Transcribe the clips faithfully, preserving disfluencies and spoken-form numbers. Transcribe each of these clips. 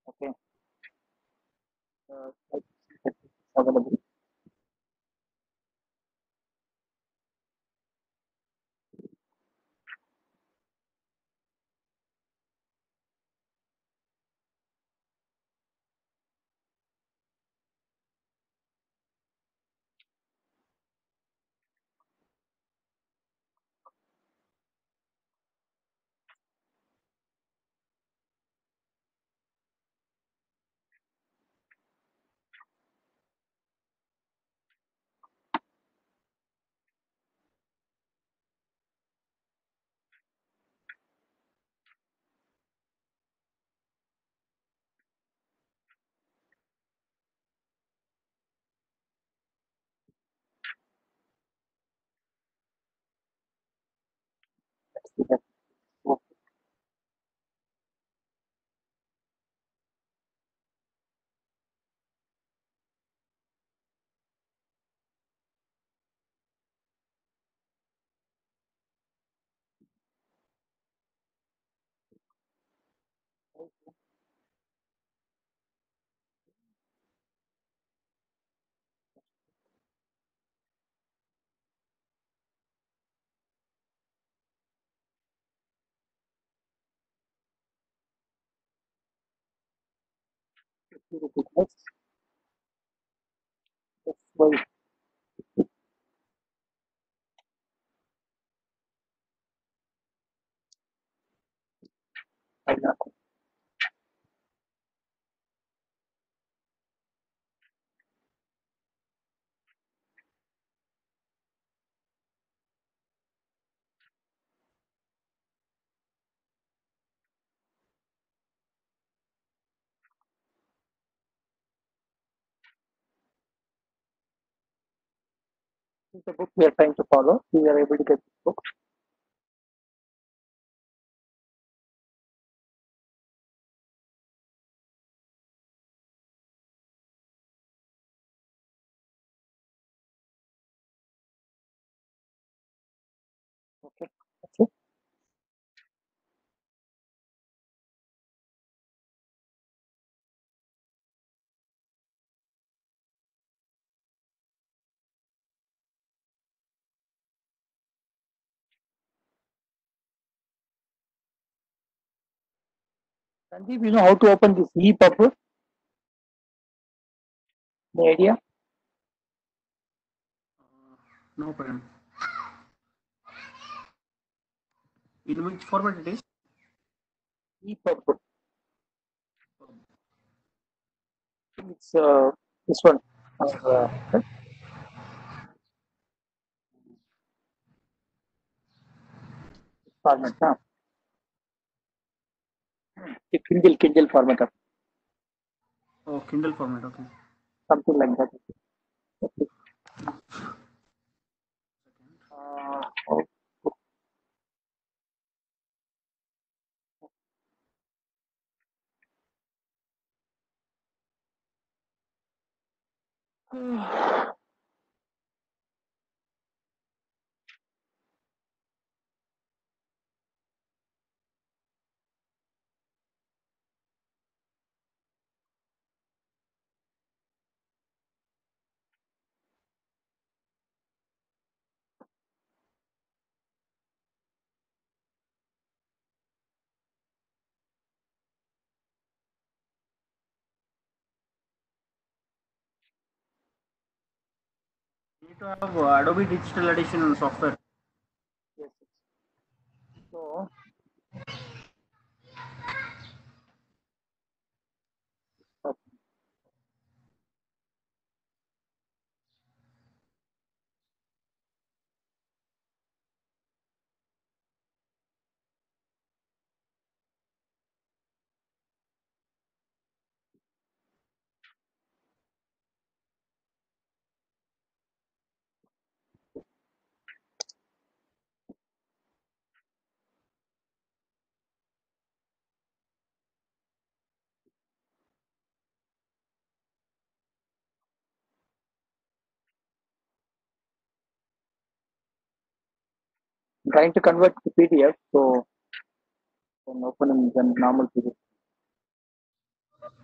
Okay. Uh, it's available. Let's see that. Okay. Let's see the thickness. That's why I know. This is the book we are trying to follow. We are able to get this book. Okay. That's it. Sanjeev, you know how to open this EPUB? The idea? No problem. In which format it is? EPUB. It's uh, this one. Uh, right? Format. Huh? The Kindle Kindle format of Oh, Kindle format. Okay. something like that. Okay. Uh, oh, You need to have uh, Adobe Digital Edition software. yes. So uh, trying to convert to P D F. So can open in the normal P D F.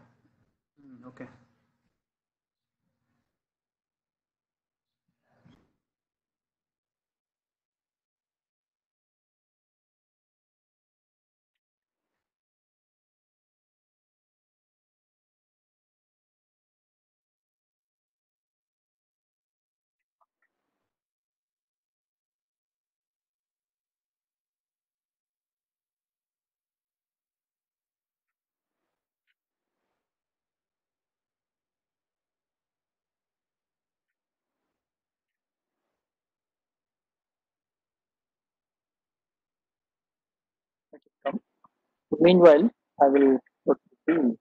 Let it come. Meanwhile, I will go to the screen.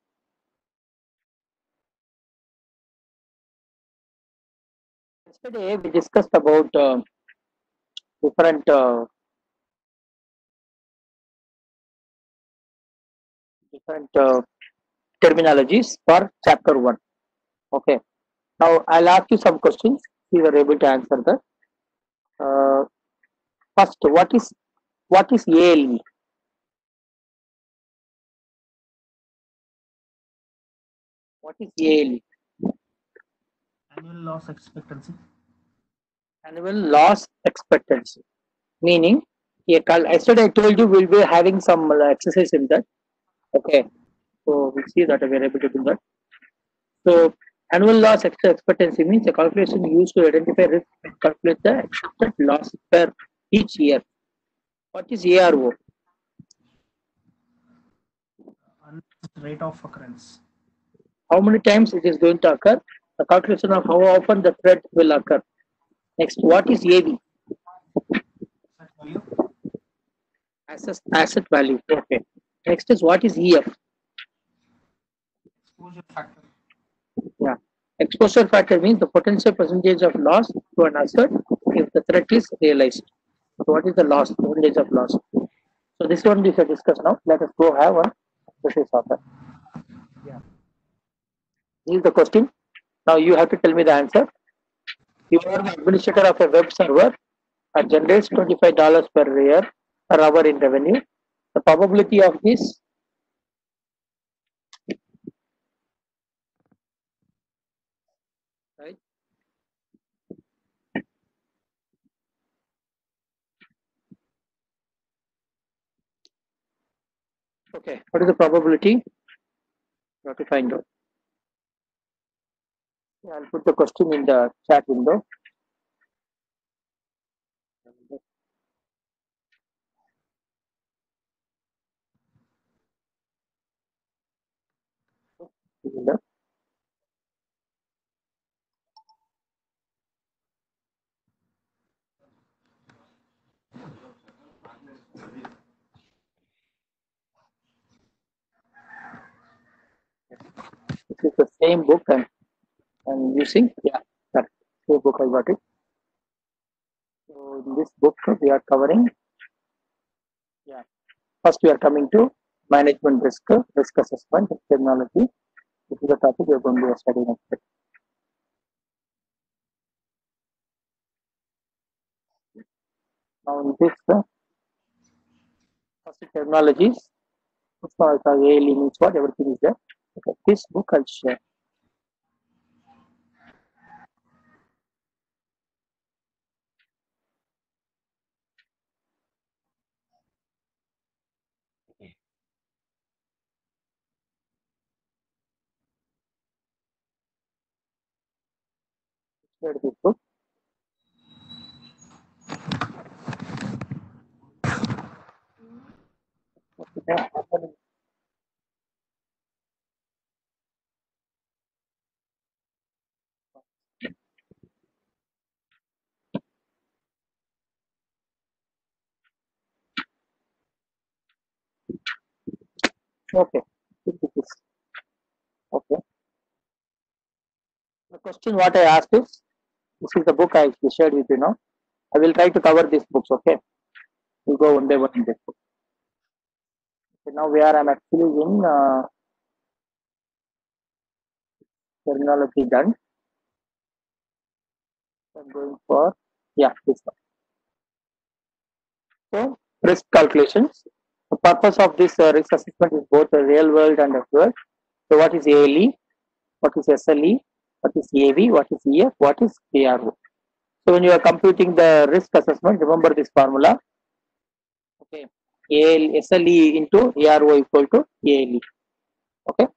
Yesterday we discussed about uh, different uh, different uh, terminologies for chapter one. Okay. Now I'll ask you some questions. You are able to answer that. Uh, First, what is what is A L E? What is A L E? Annual loss expectancy. Annual loss expectancy. Meaning, a cal- yesterday I told you we'll be having some uh, exercise in that. Okay. So we'll see that we are able to do that. So annual loss ex- expectancy means a calculation used to identify risk and calculate the expected loss per each year. What is A R O? Unless rate of occurrence. How many times it is going to occur? The calculation of how often the threat will occur. Next, what is A V? Asset value. Asset, asset value. Okay. Next is what is E F? Exposure factor. Yeah. Exposure factor means the potential percentage of loss to an asset if the threat is realized. So what is the loss, percentage of loss? So this one we shall discuss now. Let us go have one exercise of that. Yeah. This is the question. Now you have to tell me the answer. You are the administrator of a web server and generates twenty-five dollars per year per hour in revenue. The probability of this, right? Okay. What is the probability? You have to find out. Yeah, I'll put the question in the chat window. This is the same book I'm, I'm using. Yeah, correct. Same book I got it. So in this book we are covering. Yeah. First we are coming to management risk, risk assessment, technology. This is the topic we are going to study next. Now in this uh, first technologies, A L E means what? Everything is there. Okay. This book I'll share. Share this book. Okay. Okay. Okay. The question what I asked is, this is the book I shared with you now. I will try to cover these books. Okay. We'll go one by one in this book. Okay, now where I'm actually in uh, terminology done. I'm going for, yeah, this one. So risk calculations. The purpose of this uh, risk assessment is both a real world and a world. So what is A L E? What is S L E? What is A V? What is E F? What is A R O? So when you are computing the risk assessment, remember this formula. Okay, A L, S L E into A R O equal to A L E. Okay.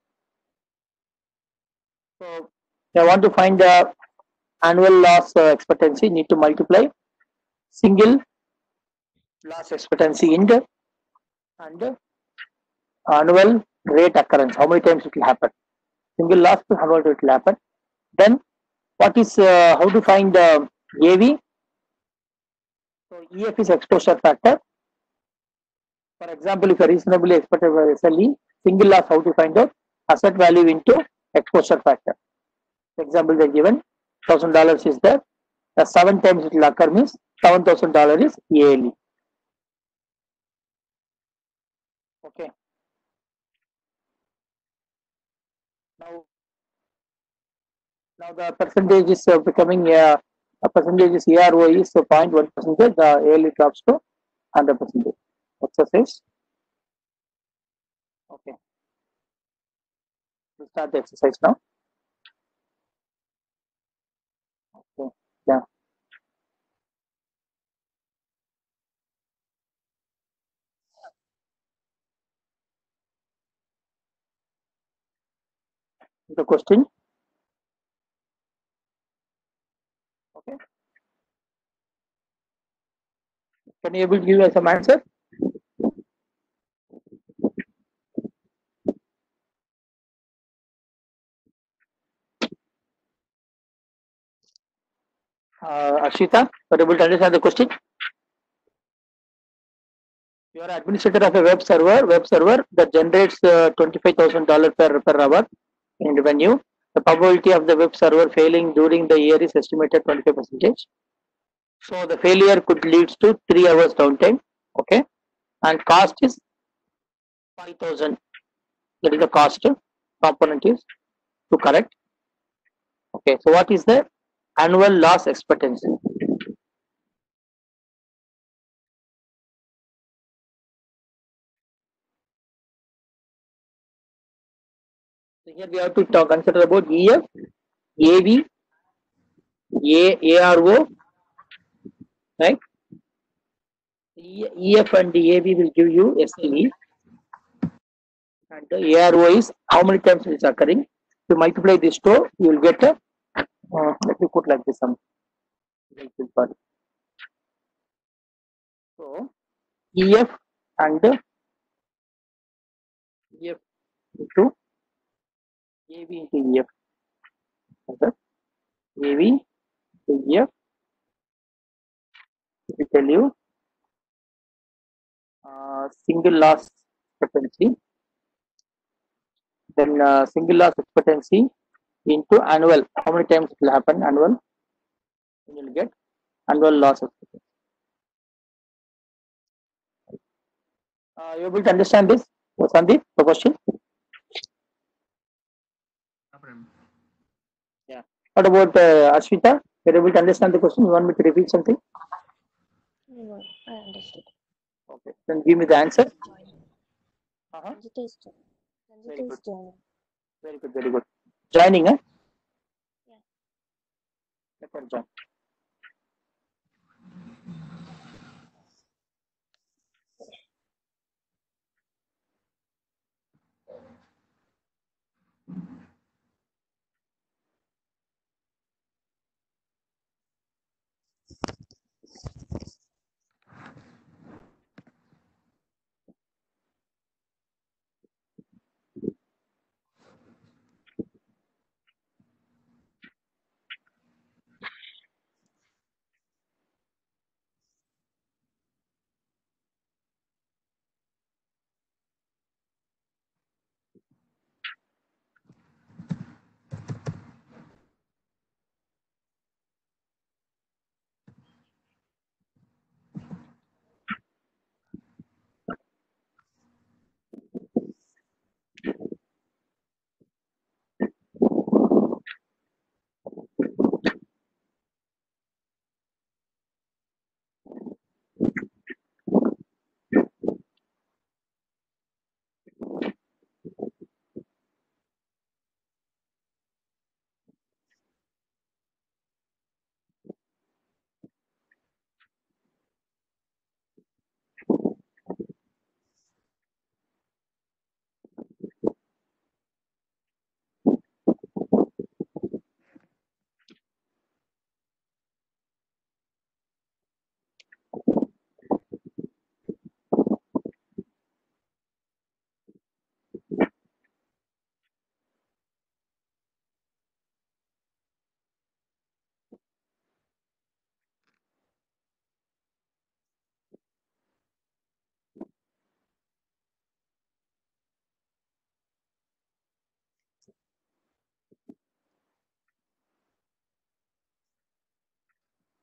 So I want to find the annual loss uh, expectancy. Need to multiply single loss expectancy in the and annual rate occurrence. How many times it will happen? Single loss per how much it will happen. Then what is uh, how to find uh, A V? So E F is exposure factor. For example, if a reasonably expected for S L E, single loss, how to find out? Asset value into exposure factor. For example, they given thousand dollars is there. The seven times it will occur means seven thousand dollars is A L E. Okay. Now, now the percentage is uh, becoming uh, a percentage is A R O is zero point one percentage. The A L E drops to one hundred percent. Exercise. Okay. We'll start the exercise now. Okay. Yeah. The question. Okay. Can you able to give us some answer? Uh, Ashita, are you able to understand the question? You are administrator of a web server, web server that generates uh, twenty-five thousand dollars per, per hour in revenue. The probability of the web server failing during the year is estimated twenty-five percent. So the failure could lead to three hours downtime. Okay. And cost is five thousand. That is the cost component is to correct. Okay. So what is the annual loss expectancy? So here we have to talk, consider about E F, A V, A, ARO, right? E F and A V will give you S L E, and the A R O is how many times it is occurring. To multiply this two, you will get a, uh, let me put like this some. So E F and E F into A V into E F. Okay. A V into E F. It will tell you uh, single loss expectancy. Then uh, single loss expectancy into annual. How many times it will happen annual? You will get annual loss expectancy. Uh, you able to understand this, Sandeep? The question? Yeah. What about uh, Ashwita? You're able to understand the question? You want me to repeat something? No, I understood. Okay. Then give me the answer. Uh-huh. Sanjita is joining. Very Sanjita good. is joining. Very good. Very good. Joining, huh? Yeah. Let her join.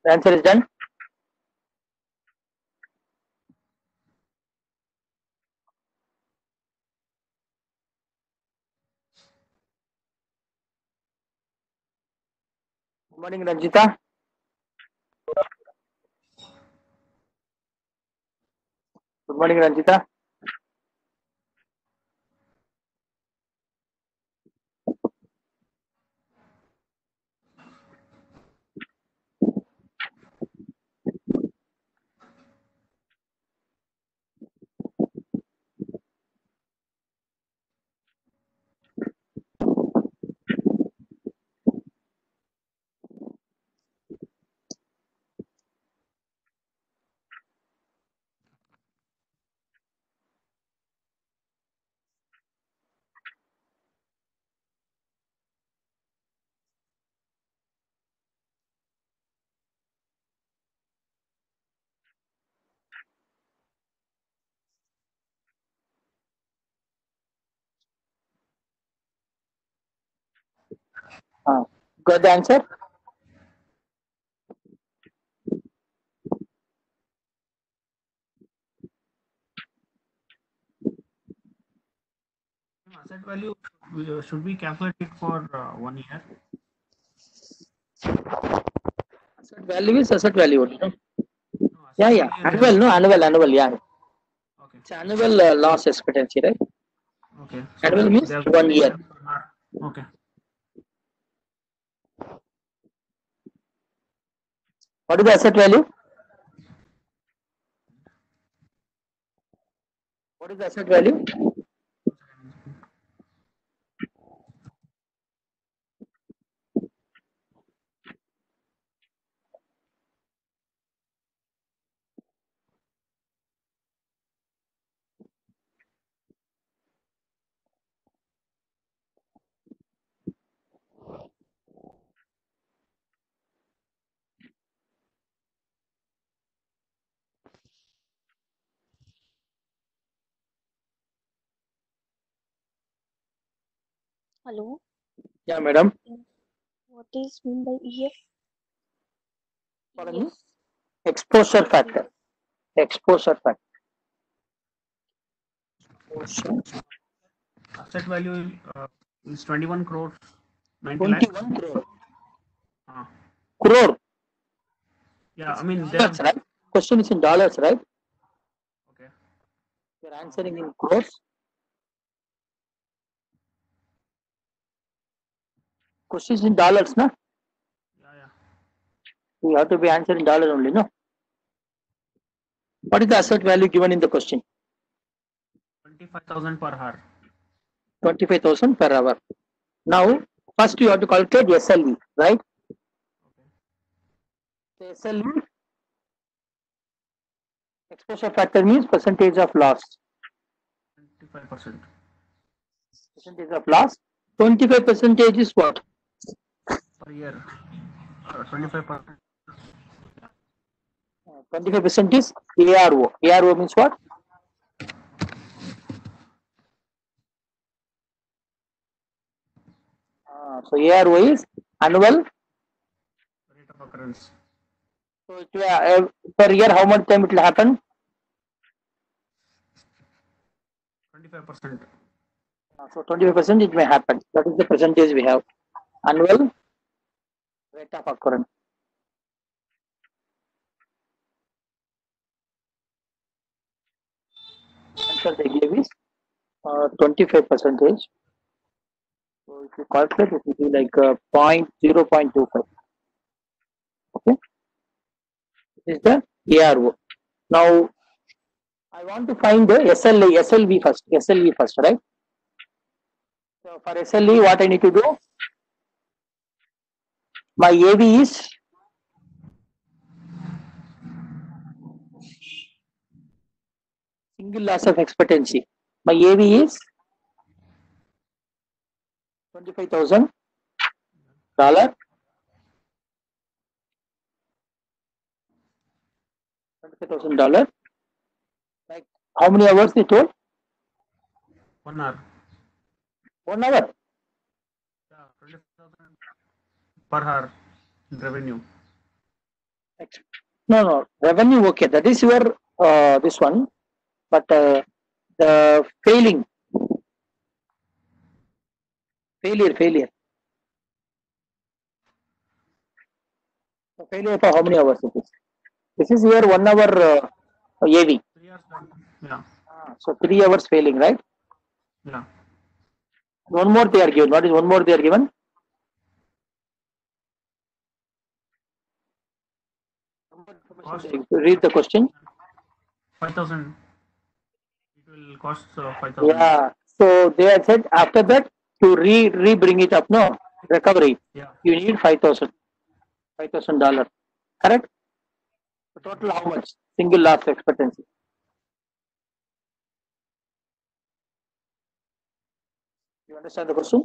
The answer is done. Good morning, Ranjita. Good morning, Ranjita. Uh, got the answer? Asset value uh, should be calculated for uh, one year. Asset value is asset value. only, No? No, Yeah, asset yeah. value Annual, is no, annual, annual. Yeah, okay. it's annual uh, loss expectancy, right? Okay. Annual So means they have one year. given per hour. Okay. What is the asset value? What is the asset value? Hello. Yeah, madam. What is mean by E F? Pardon me? E F. Exposure factor. Exposure factor. Exposure. Asset value uh, is twenty-one crores, ninety lakhs. twenty-one crore. Uh, Crore. yeah, I It's mean they dollars, have right? Question is in dollars, right? okay. You're answering in crores. Question is in dollars, no? Yeah, yeah. You have to be answering dollars only, no? What is the asset value given in the question? Twenty-five thousand per hour. twenty-five thousand per hour. Now, first you have to calculate S L E, right? Okay. So S L E, exposure factor means percentage of loss. Twenty-five percent Percentage of loss. twenty-five percentage is what? per year. Uh, twenty-five percent. twenty-five percent is A R O. A R O means what? Uh, so A R O is annual. Rate of occurrence. So it will, uh, per year, how much time it will happen? Twenty-five percent. Uh, so twenty-five percent it may happen. That is the percentage we have. Annual rate of occurrence. Answer they gave is uh, twenty-five percentage. So if you calculate, it will be like uh, point zero point two five. Okay, this is the A R O. Now I want to find the S L E, S L V first. S L E first, right? So for S L E, what I need to do? My A V is single loss of expectancy. My A V is twenty-five thousand dollar. Twenty-five thousand dollar. Like how many hours they told? One hour. One hour. Yeah, twenty-five thousand per hour revenue. Ex- No, no, revenue, okay, that is your, uh, this one, but uh, the failing, failure, failure. So failure for how many hours it is? This is your one hour uh, A V. Three hours done. Yeah. So three hours failing, right? Yeah. One more they are given. What is one more they are given? Cost Read the question. five thousand. It will cost uh, five thousand. Yeah. So they have said after that to re re bring it up. No recovery. Yeah. You need five thousand. Five thousand dollar. Correct. So total how much? Single life expectancy. You understand the question?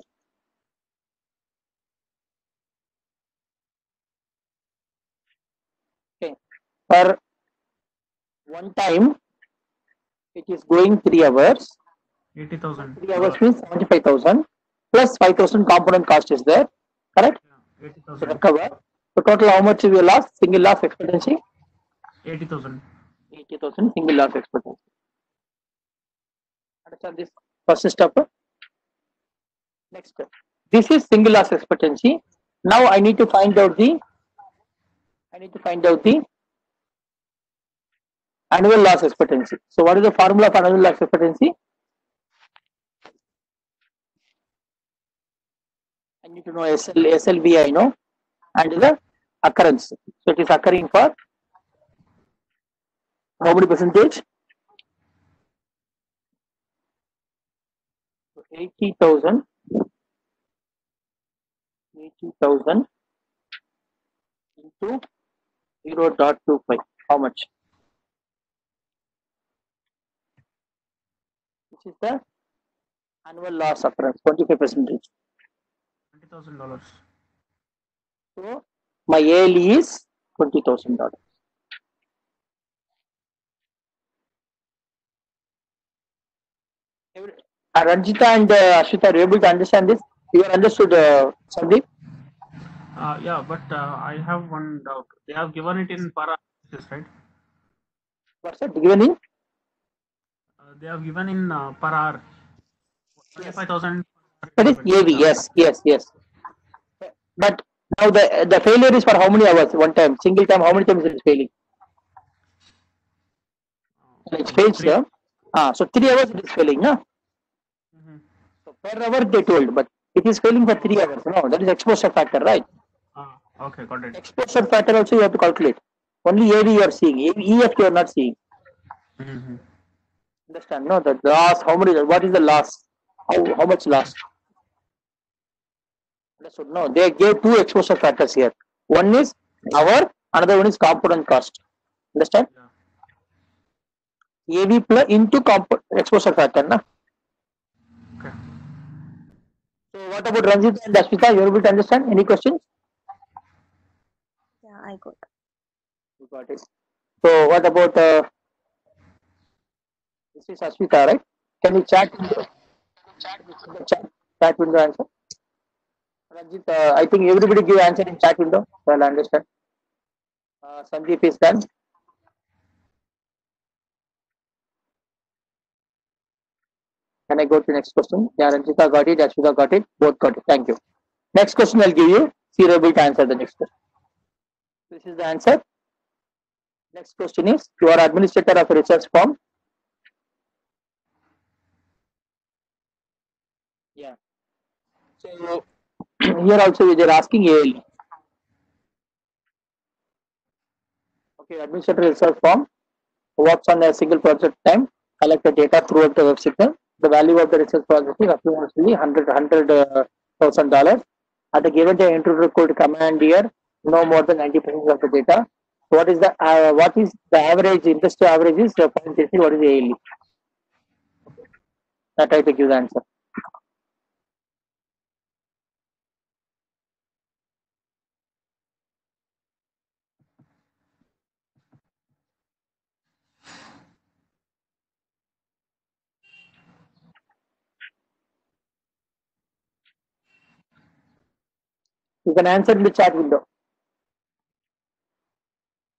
Okay. For one time, it is going three hours. Eighty thousand. Three hours means seventy-five thousand plus five thousand component cost is there. Correct. Yeah. Eighty To thousand. recover. So total how much you will lost? Single life expectancy. Eighty thousand. eighty thousand single life expectancy. Understand this first step? Next step. This is single life expectancy. Now I need to find out the I need to find out the annual loss expectancy. So what is the formula for annual loss expectancy? I need to know S L, S L V I know and the occurrence. So it is occurring for how many percentage? eighty thousand. eighty thousand into zero point two five. How much? This is the annual loss occurrence, twenty-five percentage. Twenty thousand dollars. So my A L E is twenty thousand dollars. Uh, Ranjita and uh, Ashita, are you able to understand this? You are understood, uh, Sandeep? Uh, yeah, but uh, I have one doubt. They have given it in para basis, right? What's that given in? Uh, they have given in uh, per hour. Yes. Twenty-five thousand. That is A V. Yes, yes, yes. But now the the failure is for how many hours? One time, single time. How many times it is failing? It fails. Three. Uh, ah, so three hours it is failing. No? Mm-hmm. So per hour they told, but it is failing for three hours. No, that is exposure factor, right? Ah, okay, got it. Exposure factor also you have to calculate. Only A V you are seeing. E F you are not seeing. Mm-hmm. Understand? No, the loss. How many? What is the loss? How how much loss? Understood? No, they gave two exposure factors here. One is hour, another one is component cost. Understand? Yeah. A V plus into comp exposure factor, na? Okay. So what about Ranjit and Ashmita? You are able to understand? Any questions? Yeah, I got. You got it. So what about uh, this is Ashmita, right? Can you chat window? Chat, chat window answer. Ranjit, uh, I think everybody give answer in chat window. So I'll understand. Uh, Sandeep is done. Can I go to the next question? Yeah, Ranjita got it. Ashmita got it. Both got it. Thank you. Next question I'll give you. So you're able to answer the next question. This is the answer. Next question is, you are administrator of a research firm. Yeah. So here also they are asking A L E. Okay, administrator research firm works on a single project time, collect the data throughout the web signal. The value of the research project is approximately hundred hundred uh, thousand dollars. At the given time, intruder could command here no more than ninety percent of the data. What is the uh, what is the average industry average is uh, zero point three three. What is the A L E? That I to give the answer. You can answer in the chat window.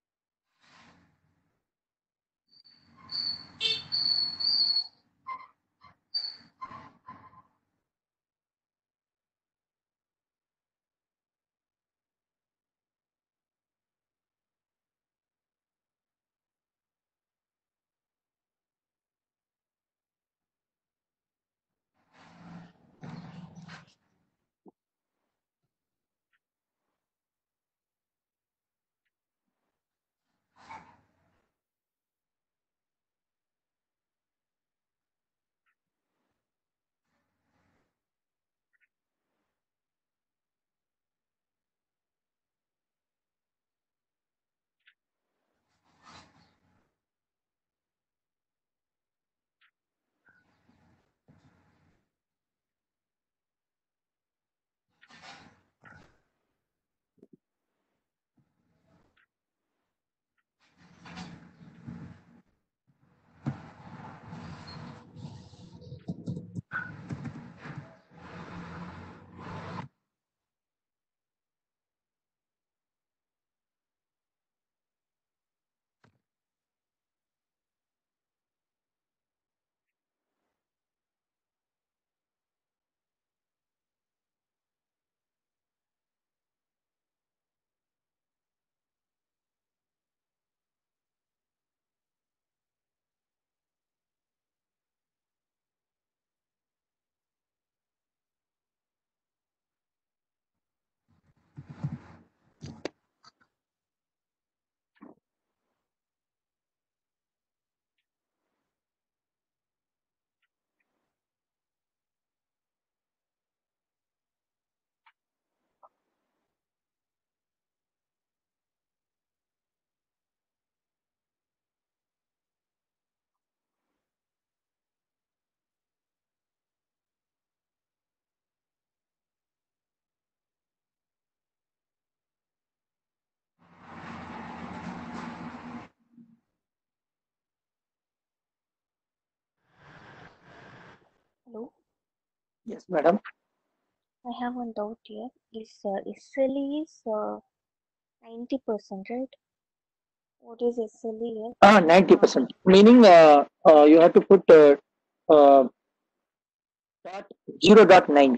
Yes, madam. I have one doubt here. Is uh, S L E is uh, ninety percent, right? What is S L E here? Ah, ninety percent. Meaning, uh, uh, you have to put uh, uh, dot zero dot nine.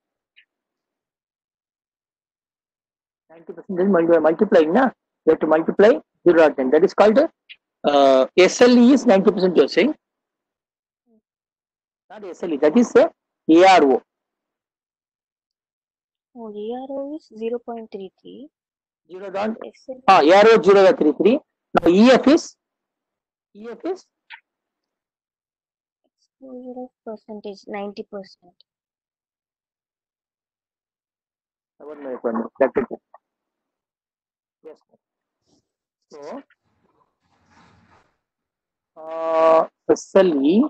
ninety percent is multi- multiplying, na? You have to multiply zero dot nine. That is called uh, S L E is ninety percent. You're saying not S L E. That is uh, A R O. Oh, A R O is zero point three three. Zero dot. S L E Ah, A R O zero dot three three. Now E F is E F is exposure of percentage ninety percent. one minute, one minute. That's it. Yes. So uh, S L E.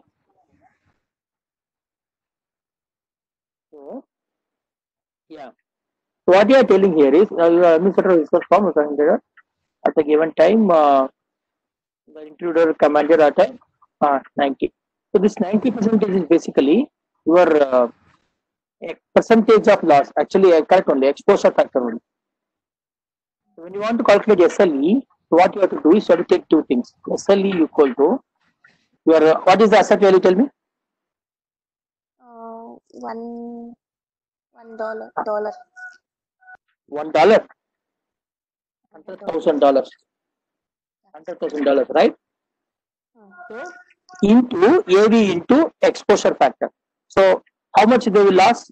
So yeah. So what you are telling here is uh, you are administrator resource form is considered at a given time. Uh, the intruder commander at a uh, ninety. So this ninety percentage is basically your uh, a percentage of loss. Actually, uh, correct only exposure factor only. So when you want to calculate S L E, so what you have to do is you have to take two things. S L E equal to your uh, what is the asset value? Tell me. Uh, one one dollar dollar. One dollar, Hundred hundred dollars. thousand dollars, hundred thousand dollars, right? Hmm. So into A V into exposure factor. So how much they will lose?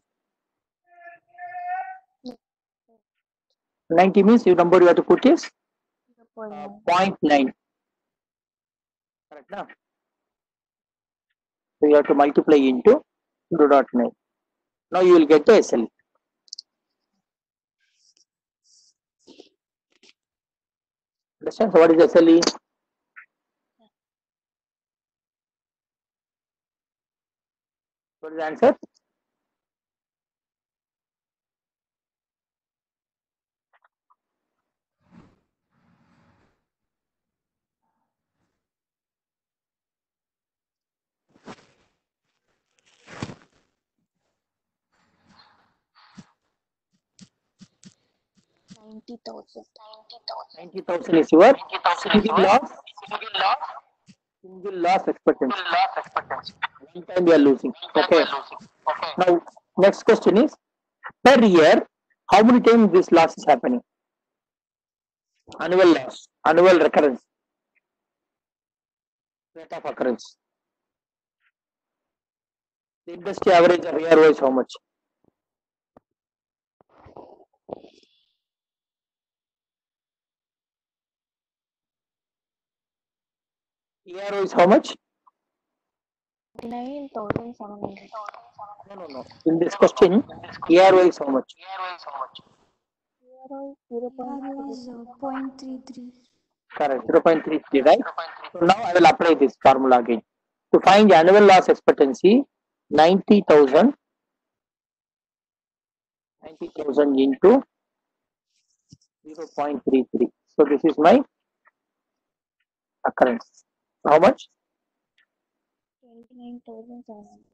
ninety means your number you have to put is zero point uh, nine. zero point nine. Correct now? So you have to multiply into zero point nine. Now you will get the S L E. Understand? So what is S L E? What is the answer? Ninety thousand. ninety thousand is your single loss, single loss expectancy. One time you are losing. Okay. Now, next question is per year, how many times this loss is happening? Annual loss, annual recurrence, rate of occurrence. The industry average of year wise how much? Year wise how much? Nine thousand seven hundred. No, no, no. In this question, year wise how much? A R O is zero point R was uh, zero point three three. Correct, zero point three three, right? So now I will apply this formula again. To find the annual loss expectancy, ninety thousand, ninety thousand into zero point three three. So this is my occurrence. How much? twenty-nine thousand seven hundred.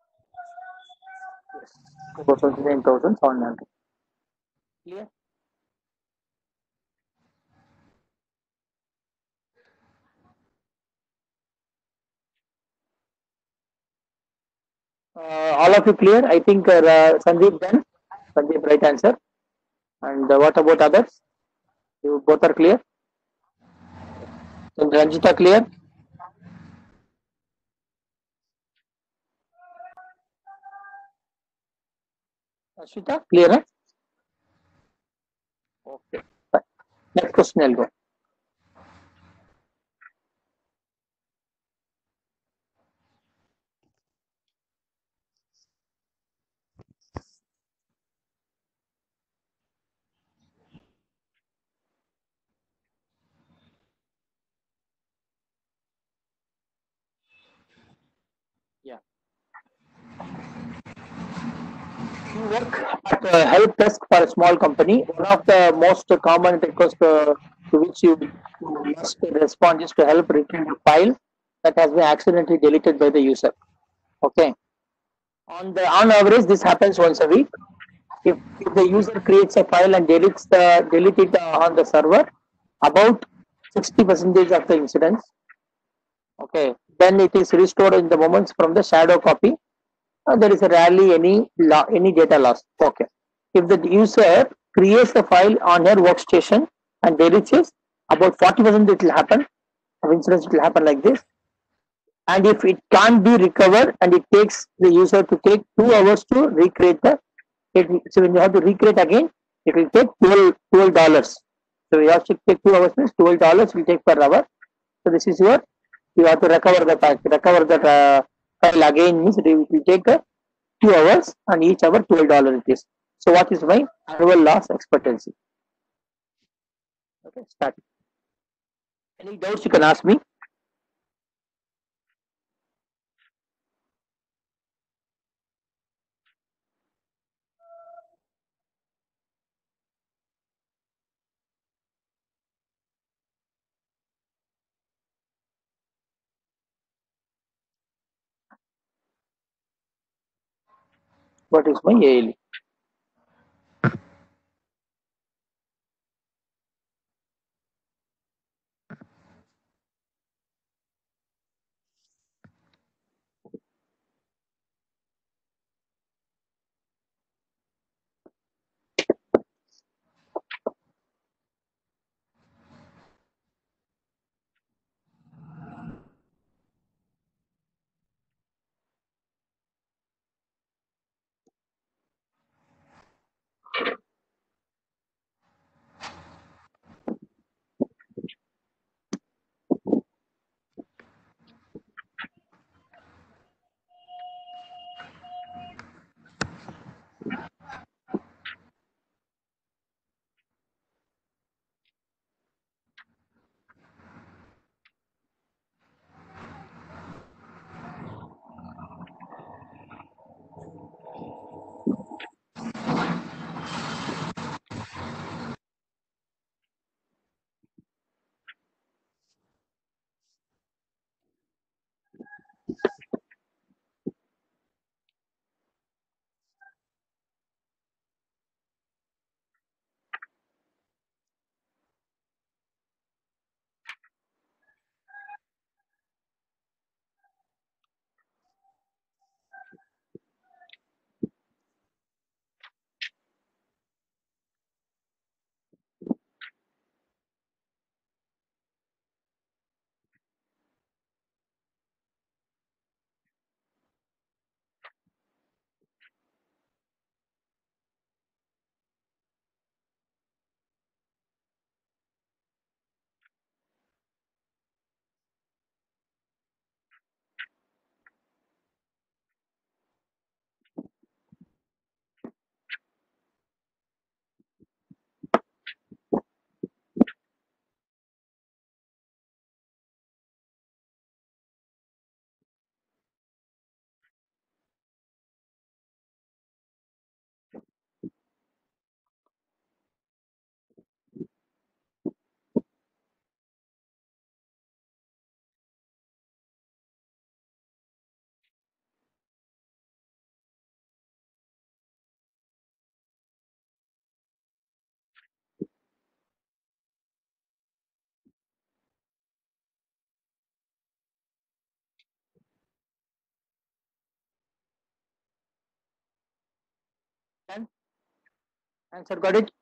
Yes. About twenty-nine thousand seven hundred. Clear? Uh, all of you clear? I think uh, Sandeep done. Sandeep right answer. And uh, what about others? You both are clear? And Ranjita clear? Ashwita clear? Huh? Okay. Fine. Next question I'll go. Yeah. You work at a help desk for a small company. One of the most common requests uh, to which you must respond is to help retrieve a file that has been accidentally deleted by the user. Okay. On the on average, this happens once a week. If, if the user creates a file and deletes the delete it uh, on the server, about sixty percentage of the incidents, okay, then it is restored in the moments from the shadow copy. Uh, there is rarely any lo- any data loss. Okay, if the user creates the file on her workstation and deletes it, about forty percent it will happen. Of incidents it will happen like this. And if it can't be recovered and it takes the user to take two hours to recreate the it, so when you have to recreate again, it will take twelve dollars. So you have to take two hours means twelve dollars will take per hour. So this is your you have to recover the pack recover the uh, file again means it will take uh, two hours and each hour twelve dollars it is. So what is my annual loss expectancy? Okay, start. Any doubts you can ask me. What is my A L E? Done? Answer got it?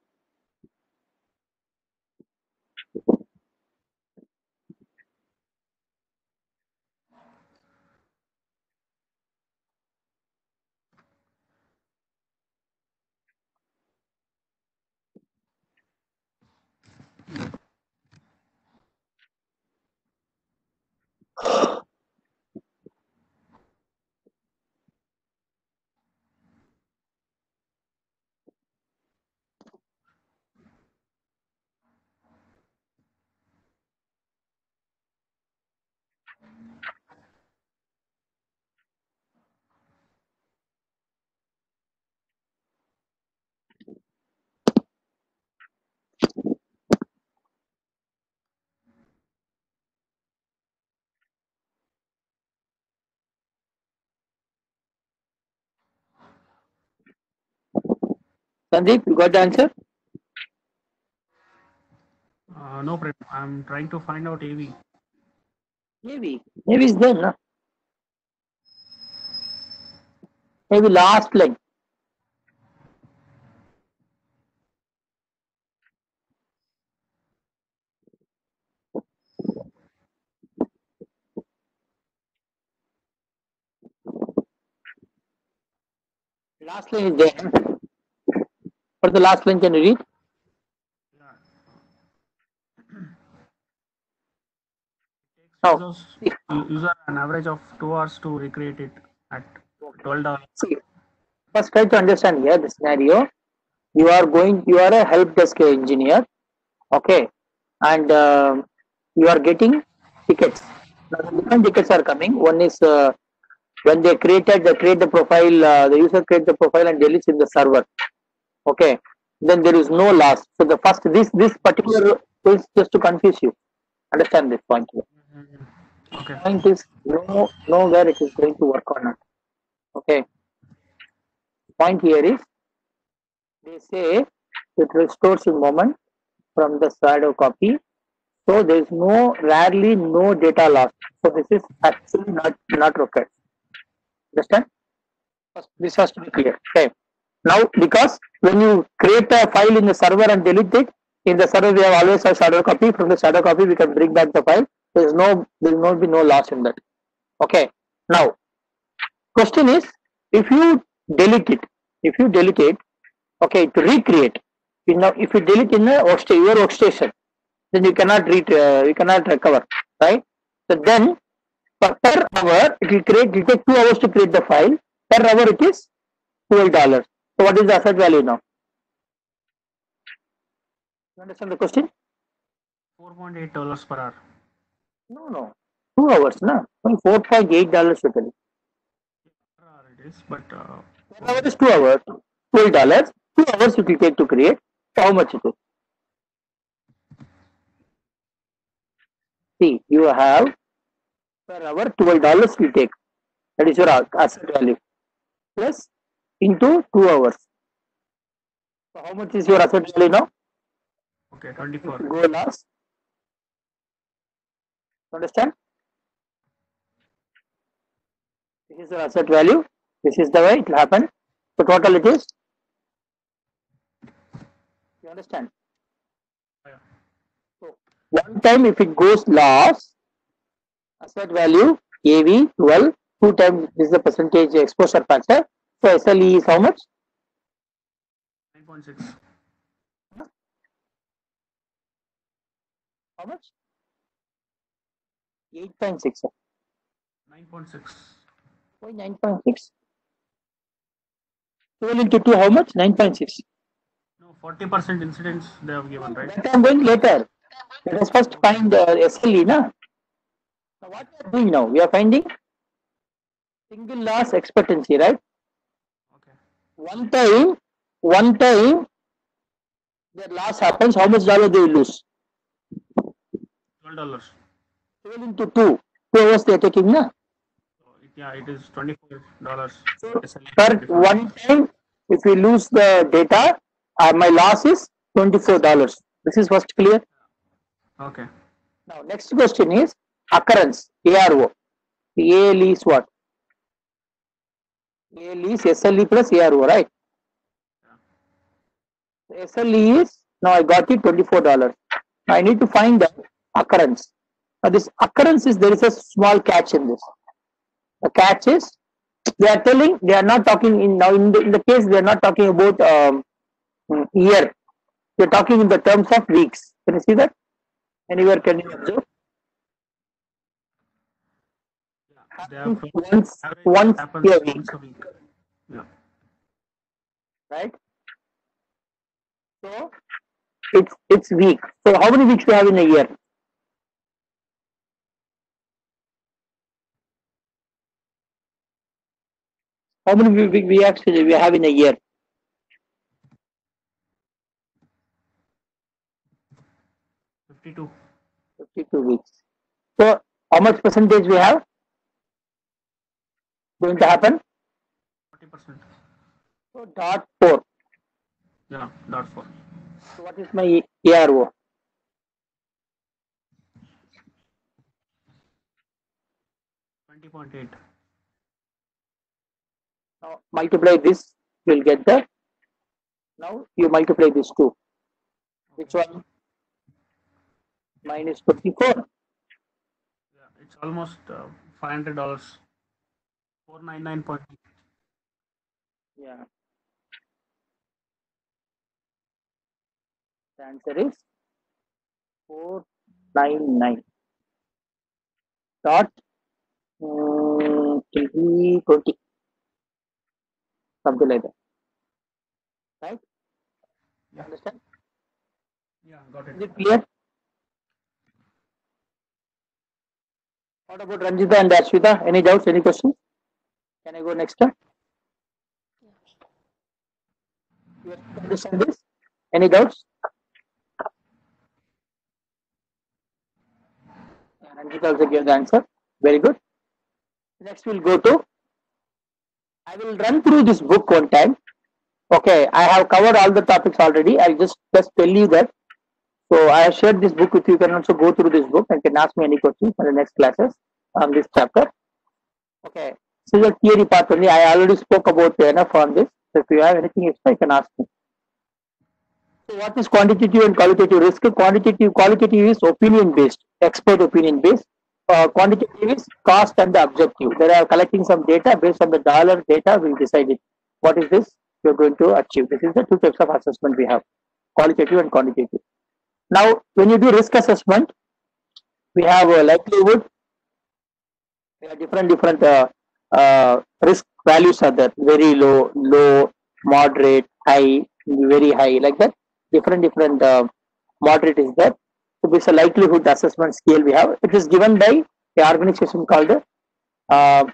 Sandeep, you got the answer? Uh, no problem. I'm trying to find out A V. Maybe. Maybe it's there, no? Maybe last line. Last line is there. What the last line can you read? Yeah. Now, Users, user an average of two hours to recreate it at twelve dollars. see, first try to understand here the scenario. You are going, you are a help desk engineer, okay, and um you are getting tickets. Now, the different tickets are coming. One is uh, when they created, they create the profile, uh, the user create the profile and deletes in the server, okay. Then there is no loss. So the first, this this particular is just to confuse you. Understand this point here. Okay. Point is no nowhere it is going to work or not. Okay. Point here is they say it restores in moment from the shadow copy. So there is no rarely no data loss. So this is actually not not required. Understand? First, this has to be clear. Okay. Now because when you create a file in the server and delete it, in the server we have always a shadow copy. From the shadow copy we can bring back the file. There is no there will not be no loss in that. Okay. Now question is if you delete it, if you delete it, okay, to recreate. You know, if you delete in a workstation, your workstation, then you cannot read, uh, you cannot recover, right? So then per, per hour it will create. It will take two hours to create the file. Per hour it is twelve dollars. So what is the asset value now? You understand the question? Four point eight dollars per hour. No, no, two hours, na? Only four point eight dollars totally. Per hour it is, but uh, Per hour is two hours, twelve dollars. Two hours it will take to create. So how much it is? See, you have per hour twelve dollars will take. That is your asset value. Plus into two hours. So how much is your asset value now? okay, twenty-four. Go last. Understand? This is your asset value. This is the way it will happen. So total it is. You understand? Yeah. So one time if it goes loss, asset value A V twelve. Two times this is the percentage exposure factor. So S L E is how much? Nine point six. How much? Eight point six. Nine point six. Why nine point six? twelve into two, how much? Nine point six. No, forty percent incidents they have given, right? That I'm going later. Let us first find uh, S L E, na? Now what we are doing now? We are finding single loss expectancy, right? Okay. One time, one time their loss happens, how much dollar they will lose? Twelve dollars. twelve into two. Two hours they are taking, na? So it, yeah, it is twenty-four dollars. So per one time, if we lose the data, uh, my loss is twenty-four dollars. This is first clear. Okay. Now next question is occurrence, A R O. The A L E is what? A L E is S L E plus A R O, right? Yeah. S L E is, now I got it twenty-four dollars. Now I need to find the occurrence. Now this occurrence is, there is a small catch in this. The catch is, they are telling, they are not talking in, now in the, in the case, they are not talking about um, year. They are talking in the terms of weeks. Can you see that? Anywhere can you observe? Yeah, they have Once, average once happens a week, once a week. Yeah. right? So it's it's week. So how many weeks we have in a year? How many weeks we actually we have in a year? Fifty-two. fifty-two weeks. So how much percentage we have going to happen? Forty percent. So dot four. Yeah, dot four. So what is my A R O? twenty point eight. Now multiply this, you will get the. Now you multiply this two. Which one? Minus twenty-four. Yeah, it's almost uh, five hundred dollars. four ninety-nine point eight. Yeah. The answer is four ninety-nine. Dot um, twenty, something like that. Right? Yeah. Understand? Yeah, got Is it. it clear? What about Ranjita and Ashwita? Any doubts? Any questions? Can I go next? Time? You understand this? Any doubts? Yeah, Ranjita also gave the answer. Very good. Next we'll go to. I will run through this book one time. Okay, I have covered all the topics already. I'll just just tell you that. So I have shared this book with you. You can also go through this book and can ask me any questions in the next classes on this chapter. Okay, this is a theory part only. I already spoke about enough on this. So if you have anything extra, you can ask me. So what is quantitative and qualitative risk? Quantitative, qualitative is opinion based, expert opinion based. Uh, quantitative is cost and the objective. They are collecting some data based on the dollar data. We decided what is this we are going to achieve. This is the two types of assessment we have: qualitative and quantitative. Now, when you do risk assessment, we have a likelihood. We have different different uh, uh, risk values are there: very low, low, moderate, high, very high, like that. Different different uh, moderate is there. So this is a likelihood assessment scale we have. It is given by the organization called uh,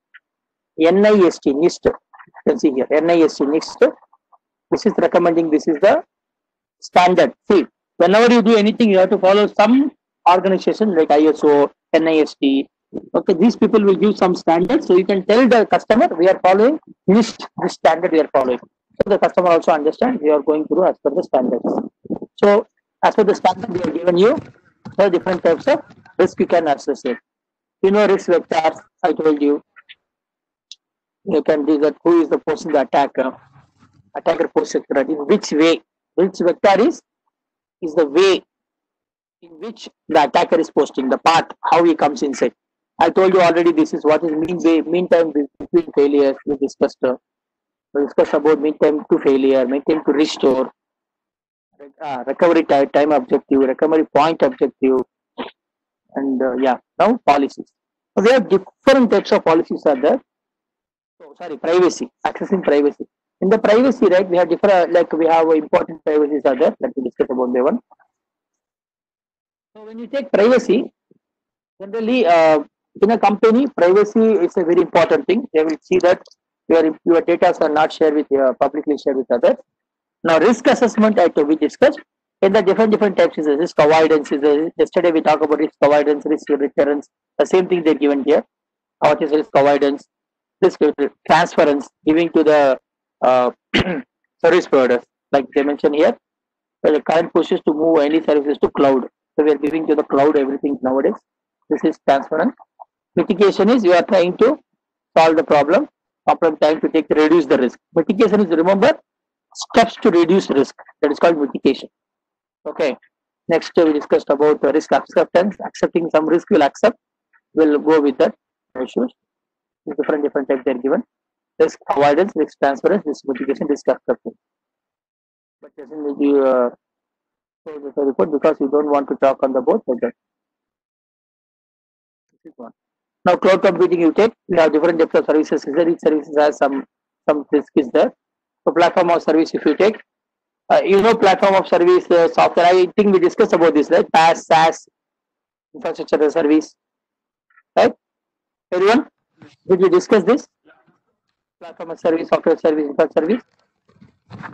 NIST. NIST. You can see here NIST. NIST. This is recommending. This is the standard. See, whenever you do anything, you have to follow some organization like I S O, NIST. Okay, these people will give some standards, so you can tell the customer we are following this this standard we are following. So the customer also understands we are going through as per the standards. So as per the standard we have given you, there are different types of risk you can assess it. You know risk vectors. I told you. You can do that. Who is the person, the attacker? Attacker poses threat. In which way? Which vector is is the way in which the attacker is posting, the path, how he comes inside. I told you already this is what is mean way, mean time between failures. We discussed, uh, we discussed about mean time to failure, mean time to restore, uh, recovery time, time objective, recovery point objective, and uh, yeah, now policies. So we have different types of policies are there. So sorry, privacy, accessing privacy. In the privacy, right, we have different, like we have important privacies are there. Let me discuss about the one. So when you take privacy, generally uh, in a company, privacy is a very important thing. They will see that your your data are not shared with uh, publicly shared with others. Now risk assessment, I we discussed. In the different different types is risk avoidance. Is a, yesterday we talked about risk avoidance, risk recurrence. The same thing they're given here. What is risk avoidance? Risk transference, giving to the uh, service providers, like they mentioned here. So the current push is to move any services to cloud. So we are giving to the cloud everything nowadays. This is transference. Mitigation is you are trying to solve the problem. Problem time to take to reduce the risk. Mitigation is, remember, steps to reduce risk. That is called mitigation. Okay. Next we discussed about the risk acceptance. Accepting some risk will accept. We'll go with that issues. Different different types they are given. Risk avoidance, risk transference, risk mitigation, risk acceptance. But doesn't give uh, so the report because you don't want to talk on the board like that. This is one. Now cloud computing you take, we have different types of services. Each services has some some risk is there. So platform of service if you take, uh, you know platform of service uh, software. I think we discussed about this, right? PaaS, SaaS, infrastructure as a service, right? Everyone, did we discuss this? Platform as service, software service, infrastructure service.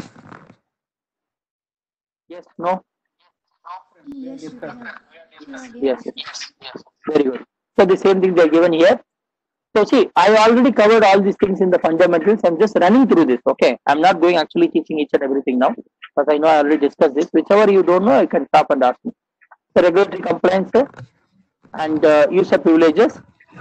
Yes, no. Yes, we have. Yeah, we Yes, have. yes. Very good. So the same thing they are given here. So see, I already covered all these things in the fundamentals. I'm just running through this. Okay, I'm not going actually teaching each and everything now, because I know I already discussed this. Whichever you don't know, you can stop and ask me. The regulatory compliance uh, and uh, user privileges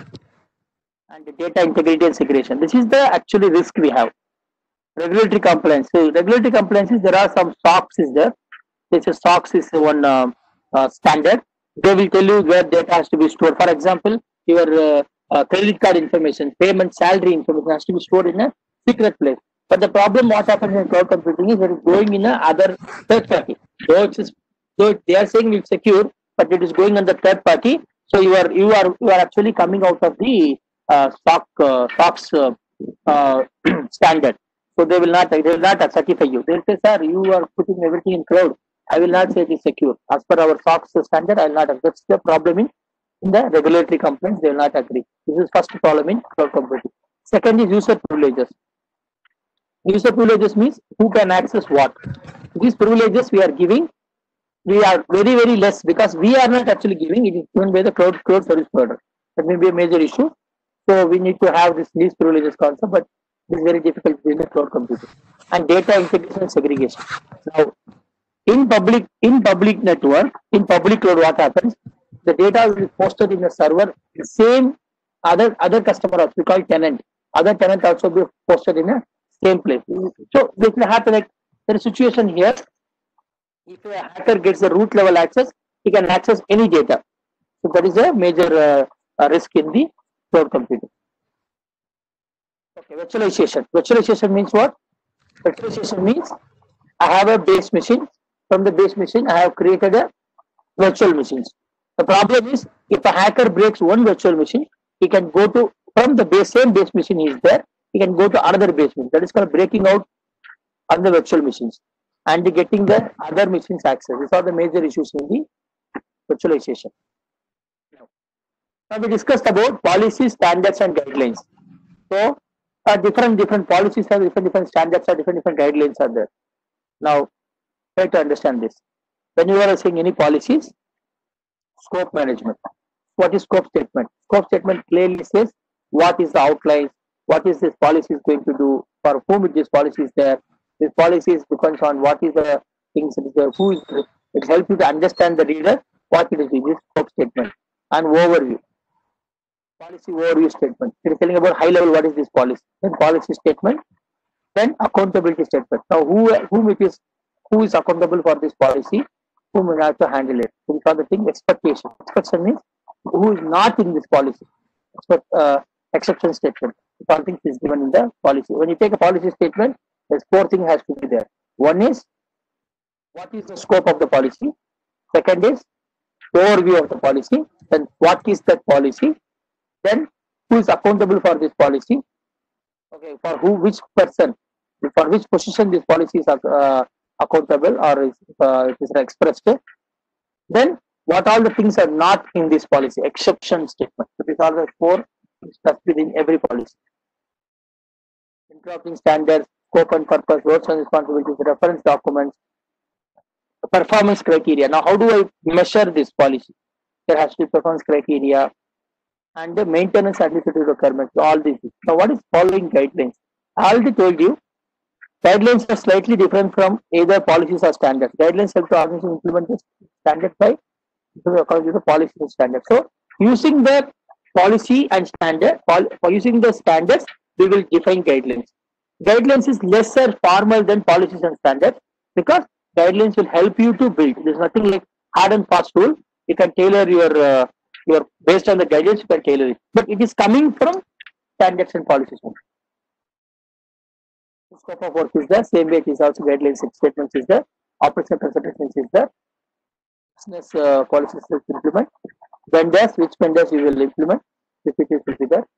and the data integrity and segregation. This is the actually risk we have. Regulatory compliance. So regulatory compliance is there are some SOX is there. This is SOX is one uh, uh, standard. They will tell you where data has to be stored. For example, your uh, uh, credit card information, payment, salary information has to be stored in a secret place. But the problem what happens in cloud computing is that it's going in a other third party. Though it is, though they are saying it's secure, but it is going on the third party. So you are you are you are actually coming out of the uh, SOC uh, SOX uh, uh, standard. So they will not they will not certify you. They will say, sir, you are putting everything in cloud. I will not say it is secure. As per our SOX standard, I will not. That's the problem in, in the regulatory complaints. They will not agree. This is first problem in cloud computing. Second is user privileges. User privileges means who can access what. These privileges we are giving, we are very very less because we are not actually giving. It is given by the cloud cloud service provider. That may be a major issue. So we need to have this least privileges concept, but it is very difficult in the cloud computing. And data integration and segregation. Now, in public in public network, in public cloud, what happens? The data will be posted in a server. The same other other customer, we call tenant. Other tenant also be posted in a same place. So this will happen like there is a situation here. If a hacker gets the root level access, he can access any data. So that is a major uh, risk in the cloud computing. Okay, virtualization. Virtualization means what? Virtualization means I have a base machine. From the base machine, I have created a virtual machines. The problem is, if a hacker breaks one virtual machine, he can go to from the base same base machine is there. He can go to another base machine. That is called breaking out on the virtual machines and getting the other machines access. These are the major issues in the virtualization. Now, now we discussed about policies, standards, and guidelines. So, uh, different different policies have different different standards or different different guidelines are there. Now, try to understand this. When you are saying any policies, scope management. What is scope statement? Scope statement clearly says what is the outline, what is this policy is going to do, for whom this policy is there. This policy depends on what is the things that is there, who is there. It helps you to understand the reader what it is. This scope statement and overview. Policy overview statement. It is telling about high level what is this policy. Then policy statement. Then accountability statement. Now who whom it is who is accountable for this policy, whom will have to handle it. So we call the thing expectation. Expectation means who is not in this policy. Expect, uh, exception statement. Something is given in the policy. When you take a policy statement, there's four things has to be there. One is what is the scope of the policy. Second is overview of the policy. Then what is that policy? Then who is accountable for this policy? Okay, for who, which person, for which position this policy is uh, accountable or is, uh, it is expressed. Then what all the things are not in this policy, exception statement. So these are the four stuff within every policy. Interpreting standards, scope and purpose, roles and responsibilities, reference documents, performance criteria. Now how do I measure this policy? There has to be performance criteria and the maintenance administrative requirements, all these. Now what is following guidelines? I already told you guidelines are slightly different from either policies or standards. Guidelines help to organization implement the standard by according to the policy and standard. So using the policy and standard, for using the standards, we will define guidelines. Guidelines is lesser formal than policies and standards because guidelines will help you to build. There's nothing like hard and fast rule. You can tailor your uh, your based on the guidelines. You can tailor it, but it is coming from standards and policies. The scope of work is there. Same way it is also guidelines and statements is there. Operational consultations is there. Business uh, policies will implement. Vendors, which vendors you will implement. If it is will be there.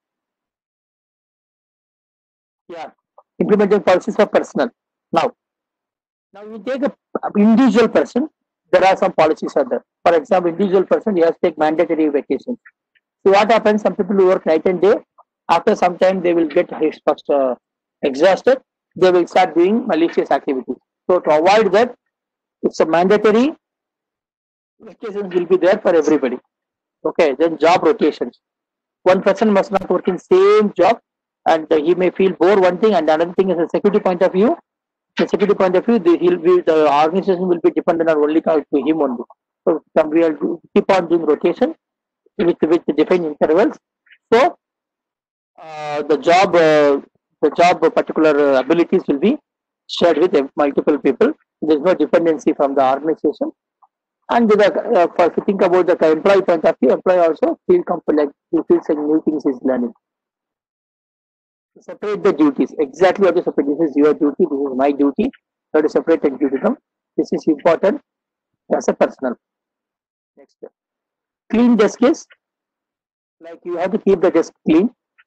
Yeah, implementing policies for personal. Now, now you take a, a individual person. There are some policies are there. For example, individual person, you have to take mandatory vacations. So what happens? Some people who work night and day. After some time, they will get uh, exhausted. They will start doing malicious activities. So to avoid that, it's a mandatory vacations will be there for everybody. Okay, then job rotations. One person must not work in same job, and uh, he may feel bored. One thing, and another thing is a security point of view. The security point of view, the, he'll be the organization will be dependent on only to him only. So some we will do- keep on doing rotation with with defined intervals. So uh, the job uh, the job particular uh, abilities will be shared with uh, multiple people. There is no dependency from the organization. And the, uh, for if you think about the employee point of view, employee also feel comfort like he feels like new things is learning. Separate the duties. Exactly what you separate. This is your duty. This is my duty. You have to separate and give them. This is important as a personal. Next, clean desk is like you have to keep the desk clean.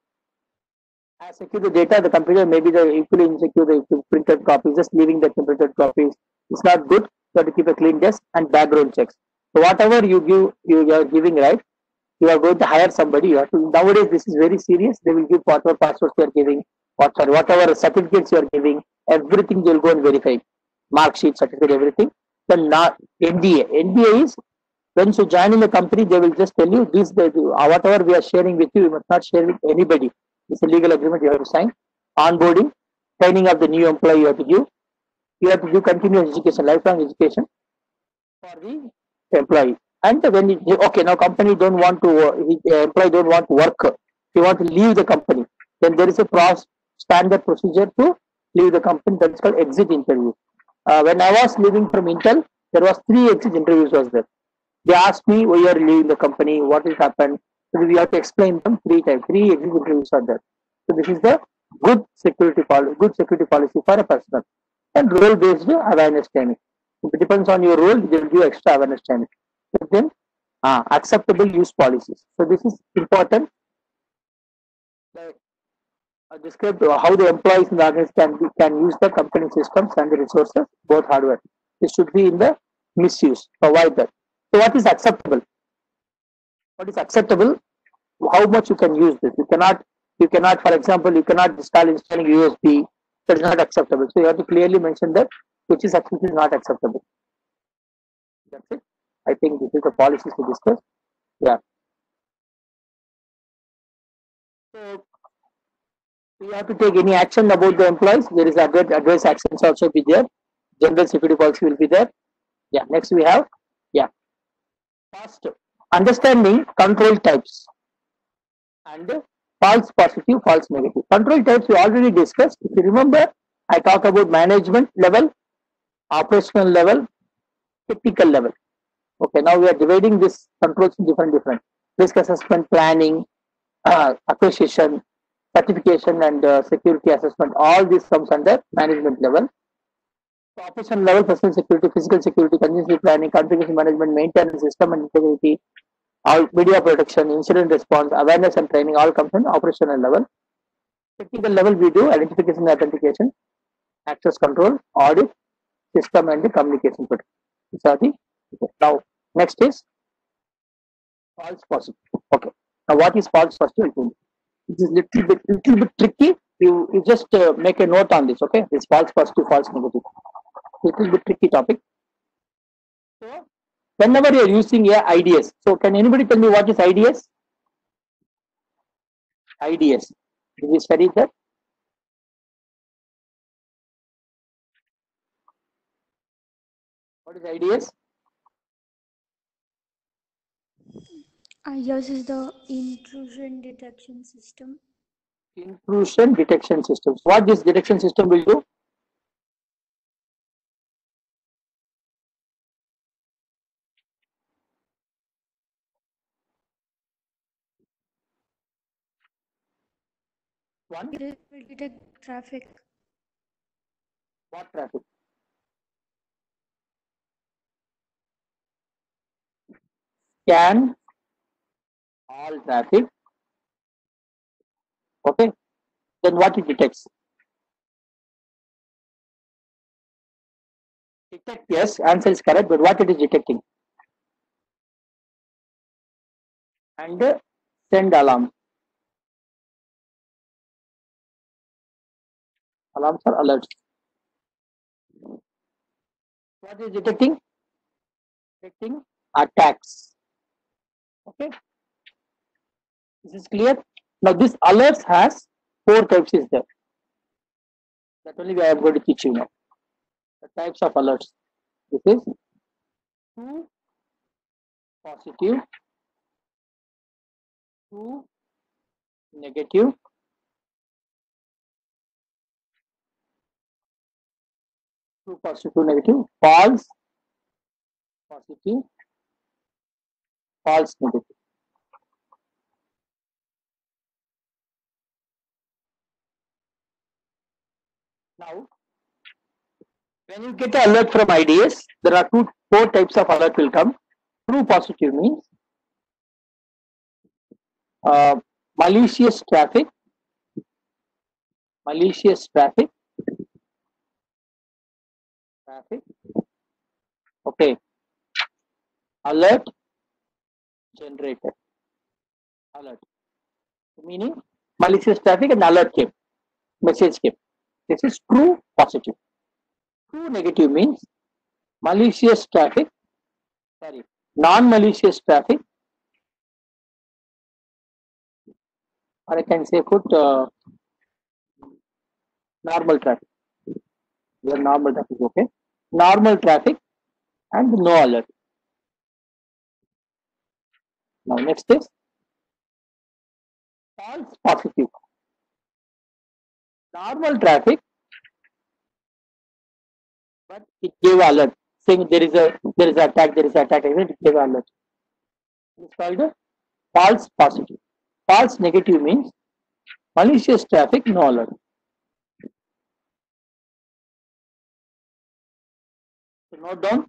As secure the data, the computer may be the equally insecure the printed copies. Just leaving the printed copies is not good. You have to keep a clean desk and background checks. So whatever you give, you are giving right. You are going to hire somebody. You have to nowadays. This is very serious. They will give whatever passwords you are giving, what sorry, whatever certificates you are giving. Everything they will go and verify. Mark sheet, certificate, everything. Then not N D A. N D A is once you join in the company, they will just tell you this, the, whatever we are sharing with you, you must not share with anybody. It's a legal agreement you have to sign. Onboarding, training of the new employee you have to give. You have to do continuous education, lifelong education for the employee. And when it, okay, now company don't want to, uh, the employee don't want to work, he want to leave the company, then there is a process, standard procedure to leave the company. That's called exit interview. Uh, when I was leaving from Intel, there was three exit interviews was there. They asked me why you are leaving the company, what will happen. So we have to explain them three times. Three exit interviews are there. So this is the good security policy, good security policy for a person. And role-based awareness training. If it depends on your role, they will give extra awareness training. But then uh, acceptable use policies. So this is important. Like, uh, describe how the employees in the organization can be, can use the company systems and the resources, both hardware. This should be in the misuse. Provide that. So what is acceptable? What is acceptable? How much you can use this? You cannot. You cannot. For example, you cannot start installing U S B. That is not acceptable. So you have to clearly mention that which is acceptable is not acceptable. That's it. I think this is the policies to discuss. Yeah. So you have to take any action about the employees. There is adverse, adverse actions also be there. General security policy will be there. Yeah. Next we have. Yeah. First, understanding control types and false positive, false negative. Control types we already discussed. If you remember, I talk about management level, operational level, technical level. Okay, now we are dividing this controls in different different risk assessment, planning, uh, acquisition, certification, and uh, security assessment. All this comes under management level. So operational level, personal security, physical security, contingency planning, configuration management, maintenance, system and integrity, all media protection, incident response, awareness and training, all comes in operational level. Technical level, we do identification and authentication, access control, audit, system and the communication protection. These are the okay. Now next is false positive. Okay. Now what is false positive? This is little bit little bit tricky. You you just uh, make a note on this. Okay. This false positive, false negative. Little bit tricky topic. So whenever you are using a I D S, so can anybody tell me what is I D S? I D S. Did we study that? What is I D S? I guess is the intrusion detection system. Intrusion detection systems. What this detection system will do? One, It will detect traffic. what traffic? Scan all traffic. Okay. Then what it detects? Detect, yes, answer is correct, but what it is detecting? And uh, send alarm. Alarms or alerts. What is detecting? Detecting attacks. Okay. This is clear. Now this alerts has four types is there. That only I am going to teach you now. The types of alerts. This is true, positive, true, negative, true, positive, true, negative, false, positive, false, negative. Now, when you get an alert from I D S, there are two, four types of alert will come. True positive means uh, malicious traffic, malicious traffic, traffic. Okay. Alert generated. Alert. Meaning malicious traffic and alert came. Message came. This is true positive. True negative means malicious traffic, sorry, non-malicious traffic, or I can say put uh, normal traffic. Your normal traffic, okay. Normal traffic and no alert. Now next is false positive. Normal traffic, but it gave alert saying there is a there is an attack, there is an attack, and it gave alert. It's called a false positive. False negative means malicious traffic, no alert. So note down.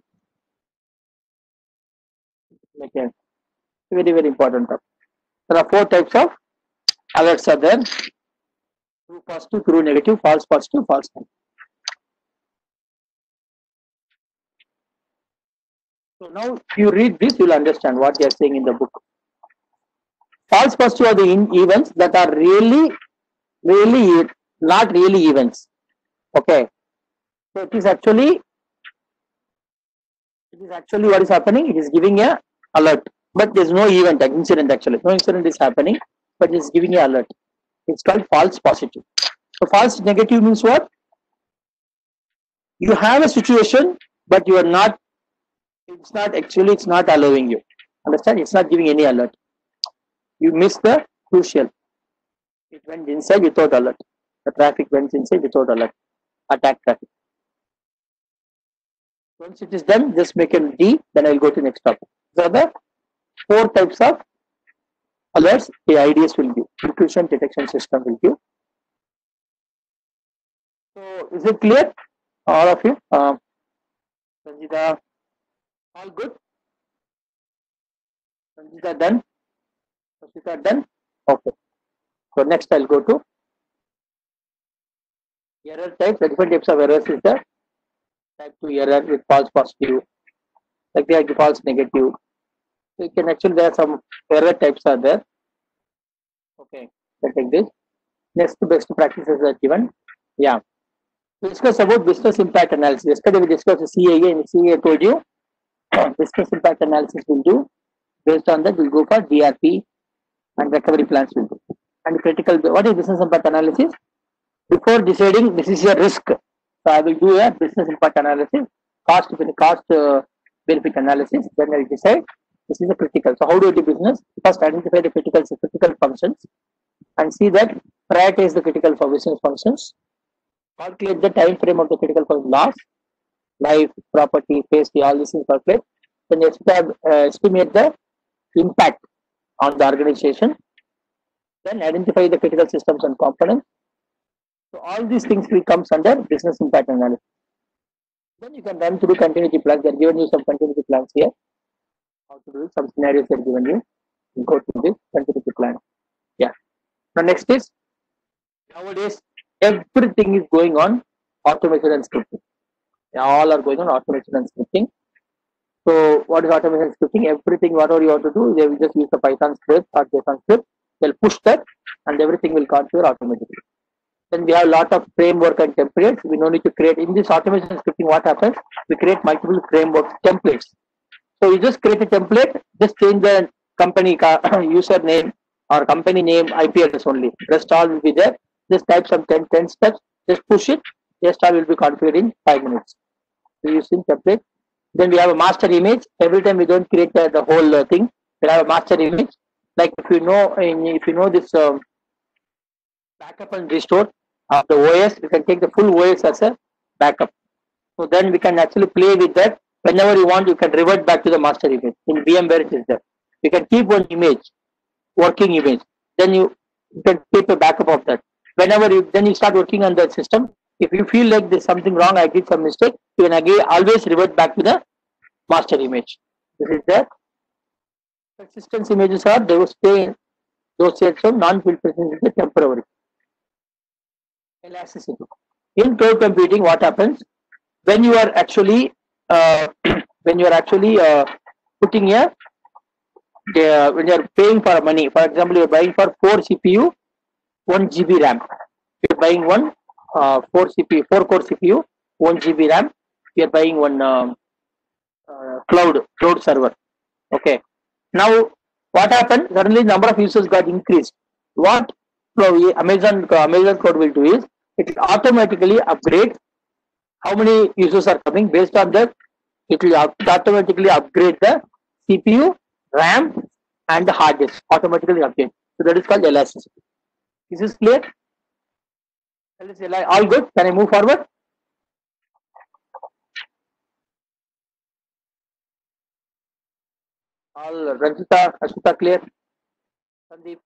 Okay. Very, very important. There are four types of alerts are there. True positive, true negative, false positive, false negative. So now if you read this, you will understand what they are saying in the book. False positive are the in events that are really, really not really events. Okay. So it is actually, it is actually what is happening. It is giving a alert, but there is no event, incident actually. No incident is happening, but it is giving a alert. It's called false positive. So false negative means what? You have a situation, but you are not, it's not actually, it's not allowing you. Understand? It's not giving any alert. You miss the crucial. It went inside without alert. The traffic went inside without alert. Attack traffic. Once it is done, just make a D, then I will go to the next topic. These are the four types of alerts the I D S will give. Intrusion detection system will give. So is it clear? All of you? Uh, Sanjita, all good? Sanjita done? Sanjita done? Okay. So next I'll go to error types. The different types of errors is there. Type two error with false positive, like they have false negative. So you can actually, there are some error types are there. Okay, let's take this. Next best practices are given. Yeah. We discuss about business impact analysis. Yesterday we discussed the C A A, and C A A told you business impact analysis will do. Based on that, we'll go for D R P and recovery plans will do. And critical, what is business impact analysis? Before deciding this is your risk, so I will do a business impact analysis, cost cost uh, benefit analysis. Then I will decide this is a critical. So how do you do business? First identify the critical critical functions and see that prioritize the critical for business functions. Calculate the time frame of the critical for loss, life, property, safety, all these things calculate. Then uh, estimate the impact on the organization. Then identify the critical systems and components. So all these things will comes under business impact analysis. Then you can run through continuity plans. They are given you some continuity plans here. How to do it? Some scenarios are given you. You go to this continuity plan. Yeah. Now next is nowadays everything is going on automation and scripting. They all are going on automation and scripting. So what is automation and scripting? Everything whatever you want to do, they will just use the Python script or JSON script. They'll push that and everything will configure automatically. Then we have a lot of framework and templates. We no need to create in this automation and scripting. What happens? We create multiple frameworks, templates. So you just create a template, just change the company username or company name, I P address only. Rest all will be there. Just type some ten, ten steps, just push it, rest all will be configured in five minutes. So using template. Then we have a master image. Every time we don't create the, the whole uh, thing, we have a master image. Like if you know, in, if you know this um, backup and restore of the O S, you can take the full O S as a backup. So then we can actually play with that. Whenever you want, you can revert back to the master image. In VMware, it is there. You can keep one image, working image. Then you, you can keep a backup of that. Whenever you, then you start working on that system. If you feel like there's something wrong, I did some mistake, you can again always revert back to the master image. This is there. Persistence images are, they will stay in those sets of non-field persistence is temporary. Elasticity. In cloud computing, what happens when you are actually uh, when you are actually uh, putting a uh, when you are paying for money. For example, you are buying for four C P U, one G B RAM. You are buying one uh, four C P U, four core C P U, one G B RAM. You are buying one um, uh, cloud cloud server. Okay. Now, what happened? Suddenly, number of users got increased. What Amazon Amazon Cloud will do is it will automatically upgrade how many users are coming. Based on that, it will automatically upgrade the C P U, RAM, and the hard disk. Automatically upgrade. So that is called elasticity. Is this clear? All good? Can I move forward? All Ranjita, Ashita clear? Sandeep?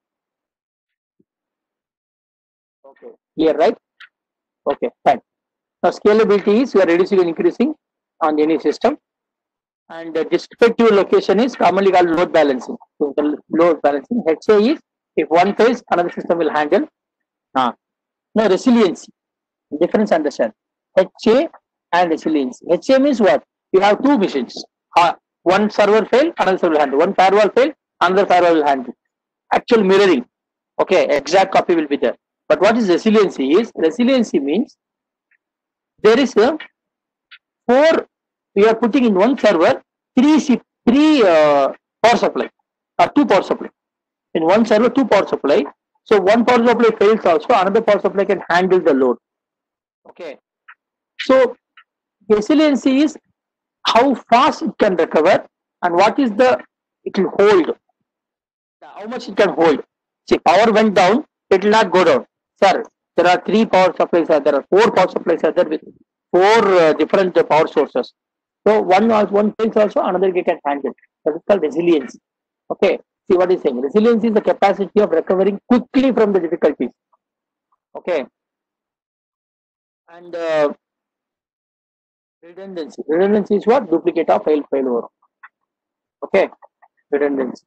Okay, clear, right? Okay, fine. Now scalability is you are reducing and increasing on any system, and the distributive location is commonly called load balancing. So the load balancing H A is if one fails, another system will handle. Ah. Now resiliency, difference understand. H A and resiliency. H A means what? You have two machines. Uh, one server fail, another server will handle. One firewall fail, another firewall will handle. Actual mirroring. Okay, exact copy will be there. But what is resiliency is, resiliency means there is a four, you are putting in one server, three, three uh, power supply, or two power supply. In one server, two power supply. So one power supply fails also, another power supply can handle the load. Okay. So resiliency is how fast it can recover and what is the, it will hold, how much it can hold. See, power went down, it will not go down. Sir, there are three power supplies, there are four power supplies are there with four uh, different uh, power sources. So one one fails also, another can handle. That is called resilience. Okay, see what is saying. Resilience is the capacity of recovering quickly from the difficulties. Okay, and uh, redundancy. Redundancy is what? Duplicate of fail failover. Okay, redundancy.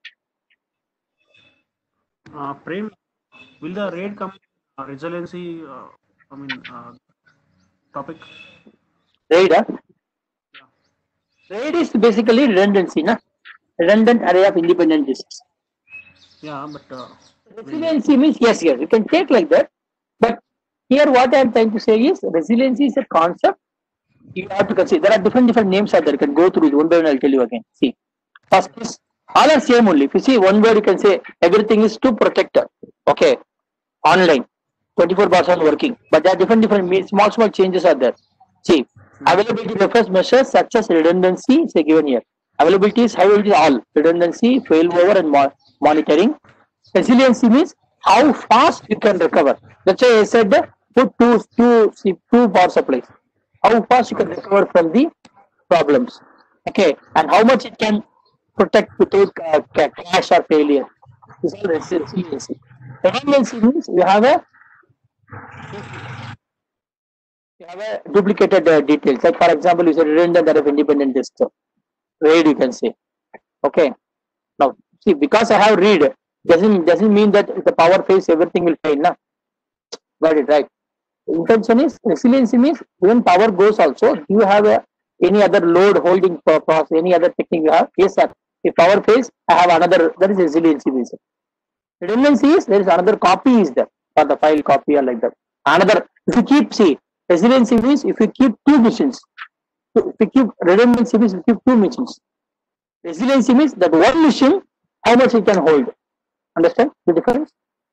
Uh, Prem, will the RAID come uh, resiliency? Uh, I mean, uh, topic. RAID, huh? Yeah. RAID is basically redundancy, na? Redundant array of independent disks. Yeah, but uh, resiliency means yes, yes, you can take like that. But here, what I am trying to say is resiliency is a concept you have to consider. There are different different names out there. You can go through it one by one. I'll tell you again. See, first is all are same only. If you see one word, you can say everything is to protect. Okay, online, twenty-four bar seven working. But there are different different small small changes are there. See, availability refers measures such as redundancy is a given here. Availability is high availability all redundancy, failover, and mo monitoring. Resiliency means how fast you can recover. That's why I said put two two two power supplies. How fast you can recover from the problems. Okay, and how much it can protect without uh, crash or failure. This is resiliency. Redundancy means you have a you have a duplicated uh, details. Like for example, you say redundant of independent disk. RAID you can say. Okay. Now see, because I have read doesn't doesn't mean that if the power fails everything will fail. Na? Got it right. Intention is resiliency means when power goes also, do you have a, any other load holding process, any other technique you have? Yes, sir. If power fails, I have another. That is resiliency means. Redundancy is there is another copy is there for the file copy or like that. Another if you keep see resiliency means if you keep two machines. If you keep redundancy means if you keep two machines. Resiliency means that one machine how much it can hold. Understand the difference?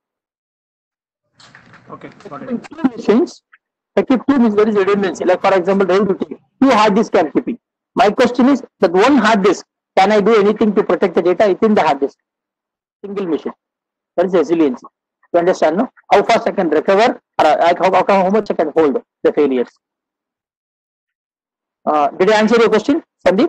Okay, got it. In two machines, like if two means there is redundancy. Like for example, two hard disks I'm keeping. My question is that one hard disk, can I do anything to protect the data within the hard disk? Single machine. That is resiliency. You understand, no? How fast I can recover, or uh, how, how, how much I can hold the failures. Uh, did I answer your question, Sandeep?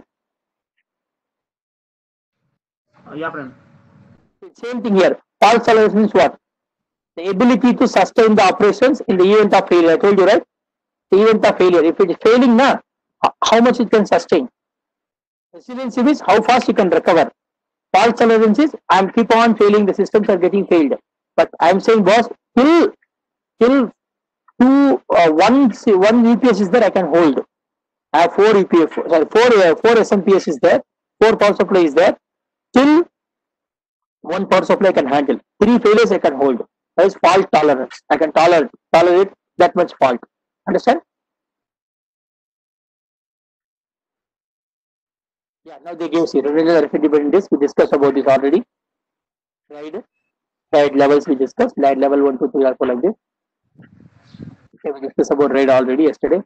Uh, yeah, Prem. Same thing here. Fault tolerance means what? The ability to sustain the operations in the event of failure. I told you, right? The event of failure. If it is failing, na, how much it can sustain. Resiliency means how fast you can recover. Fault tolerance is I am keep on failing. The systems are getting failed. But I am saying, boss, till till two uh, one one U P S is there, I can hold. I have four U P S, sorry, four uh, four S M P S is there, four power supply is there. Till one power supply I can handle. Three failures I can hold. That is fault tolerance. I can tolerate tolerate that much fault. Understand? Yeah. Now they give zero. Dependent disk. We discussed about this already. Right. RAID levels we discussed. RAID level one, two, three, or four like this. Okay, we discussed about RAID already yesterday.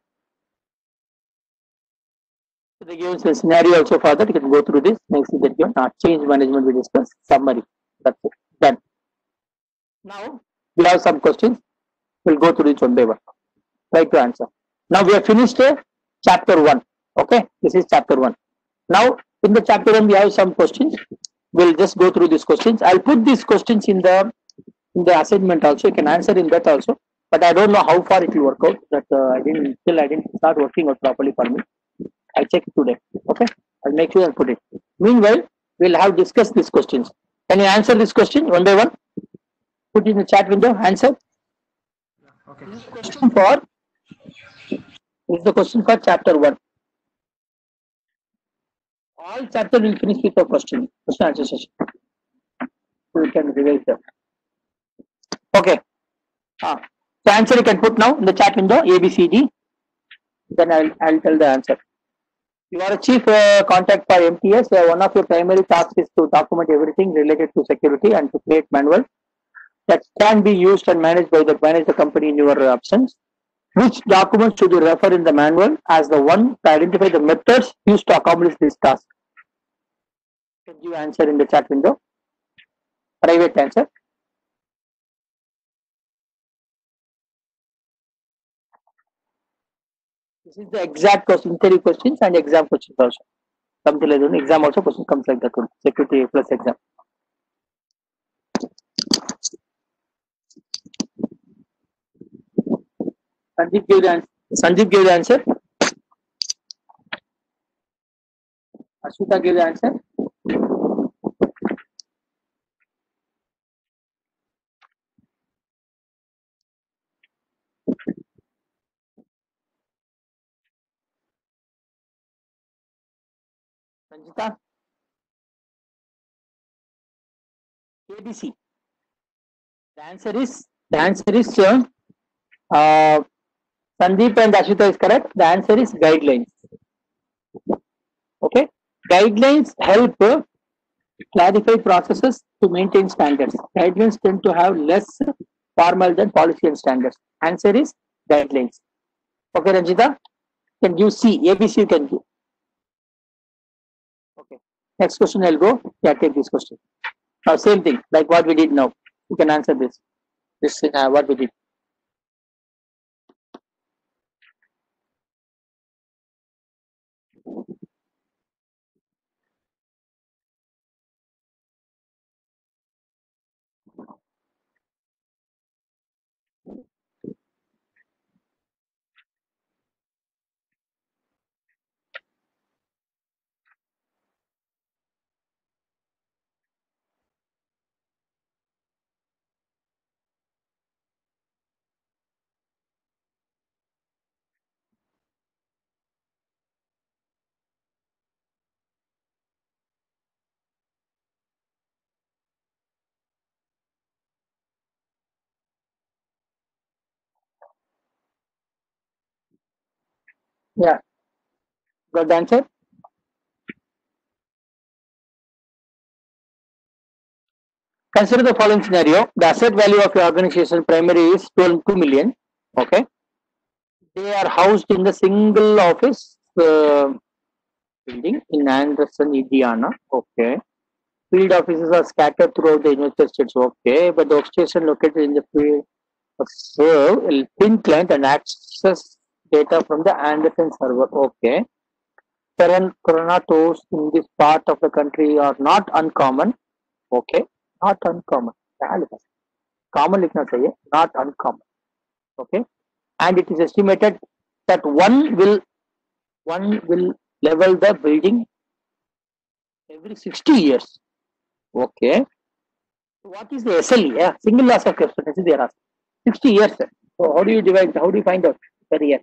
So they give us a scenario also for that. You can go through this. Next is that uh, change management we discussed. Summary. That's it. Done. Now we have some questions. We'll go through each one by one. Try to answer. Now we have finished uh, chapter one. Okay, this is chapter one. Now in the chapter one we have some questions. We'll just go through these questions. I'll put these questions in the in the assignment also. You can answer in that also. But I don't know how far it will work out. That uh, I didn't still I didn't start working out properly for me. I'll check it today. Okay, I'll make sure and put it. Meanwhile, we'll have discussed these questions. Can you answer this question one by one? Put in the chat window. Answer. Okay. This is the question for this is the question for chapter one. All chapter will finish with a question. Question answer session. So we can revise them. Okay. Ah. So answer you can put now in the chat window A B C D. Then I'll I'll tell the answer. You are a chief uh, contact for M T S. Uh, one of your primary tasks is to document everything related to security and to create manual that can be used and managed by the manage the company in your absence. Which document should you refer in the manual as the one to identify the methods used to accomplish this task? Can you answer in the chat window? Private answer. This is the exact question, interview questions and exam questions also. Something like that. Exam also question comes like that one. Security plus exam. Sandeep gave the answer. Sandeep gave the answer. Ashwita gave the answer. Sanjita. A B C. The answer is the answer is uh, uh, Sandeep and Ashwita is correct. The answer is guidelines. Okay, guidelines help uh, clarify processes to maintain standards. Guidelines tend to have less formal than policy and standards. Answer is guidelines. Okay, Ranjita, can you see A B C? You can do. Okay. Next question I'll go. Yeah, take this question. Now same thing like what we did now. You can answer this. This uh, what we did. Yeah, got the answer. Consider the following scenario. The asset value of your organization primary is two million. Okay. They are housed in the single office uh, building in Anderson, Indiana. Okay. Field offices are scattered throughout the United States. Okay. But the workstation located in the field serve a thin client and access data from the Anderson server. Okay. Current chronatos in this part of the country are not uncommon. Okay. Not uncommon. Common लिखना चाहिए, not uncommon. Okay. And it is estimated that one will one will level the building every sixty years. Okay. So what is the S L E? Yeah, single loss of expectancy they are asking. sixty years. So how do you divide? How do you find out per year?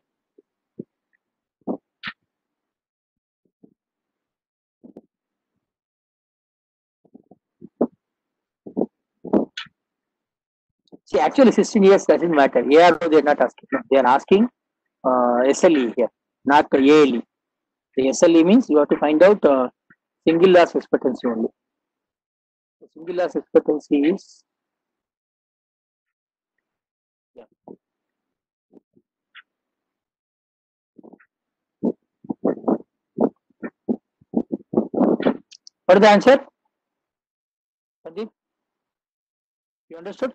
See, actually sixteen years doesn't matter. A R O they are not asking. They are asking uh, S L E here, not A L E. The S L E means you have to find out uh, single loss expectancy only. So single loss expectancy is yeah. What is the answer? Sandeep? You understood?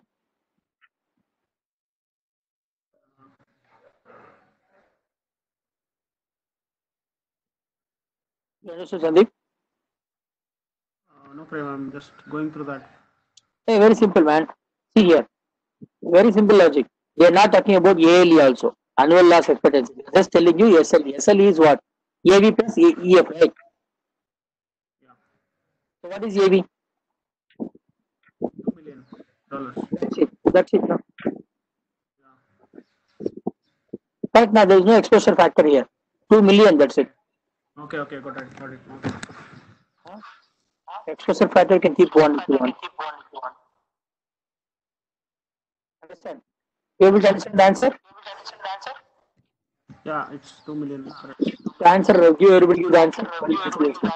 You understood, Sandeep? Uh, no problem. I'm just going through that. Hey, very simple, man. See here. Very simple logic. They are not talking about A L E also. Annual loss expectancy. They are just telling you S L E. S L E is what? A V plus E F, right? Yeah. So what is A V? Two million dollars. That's it. That's it. No? Yeah. Correct. Now there is no exposure factor here. Two million. That's it. Okay. Okay. Got it. Got it. Okay. Exposure factor can keep one if you want. Understand? You able to understand the answer? Yeah, it's two million. Correct. The answer. Give everybody give the answer. What is the answer?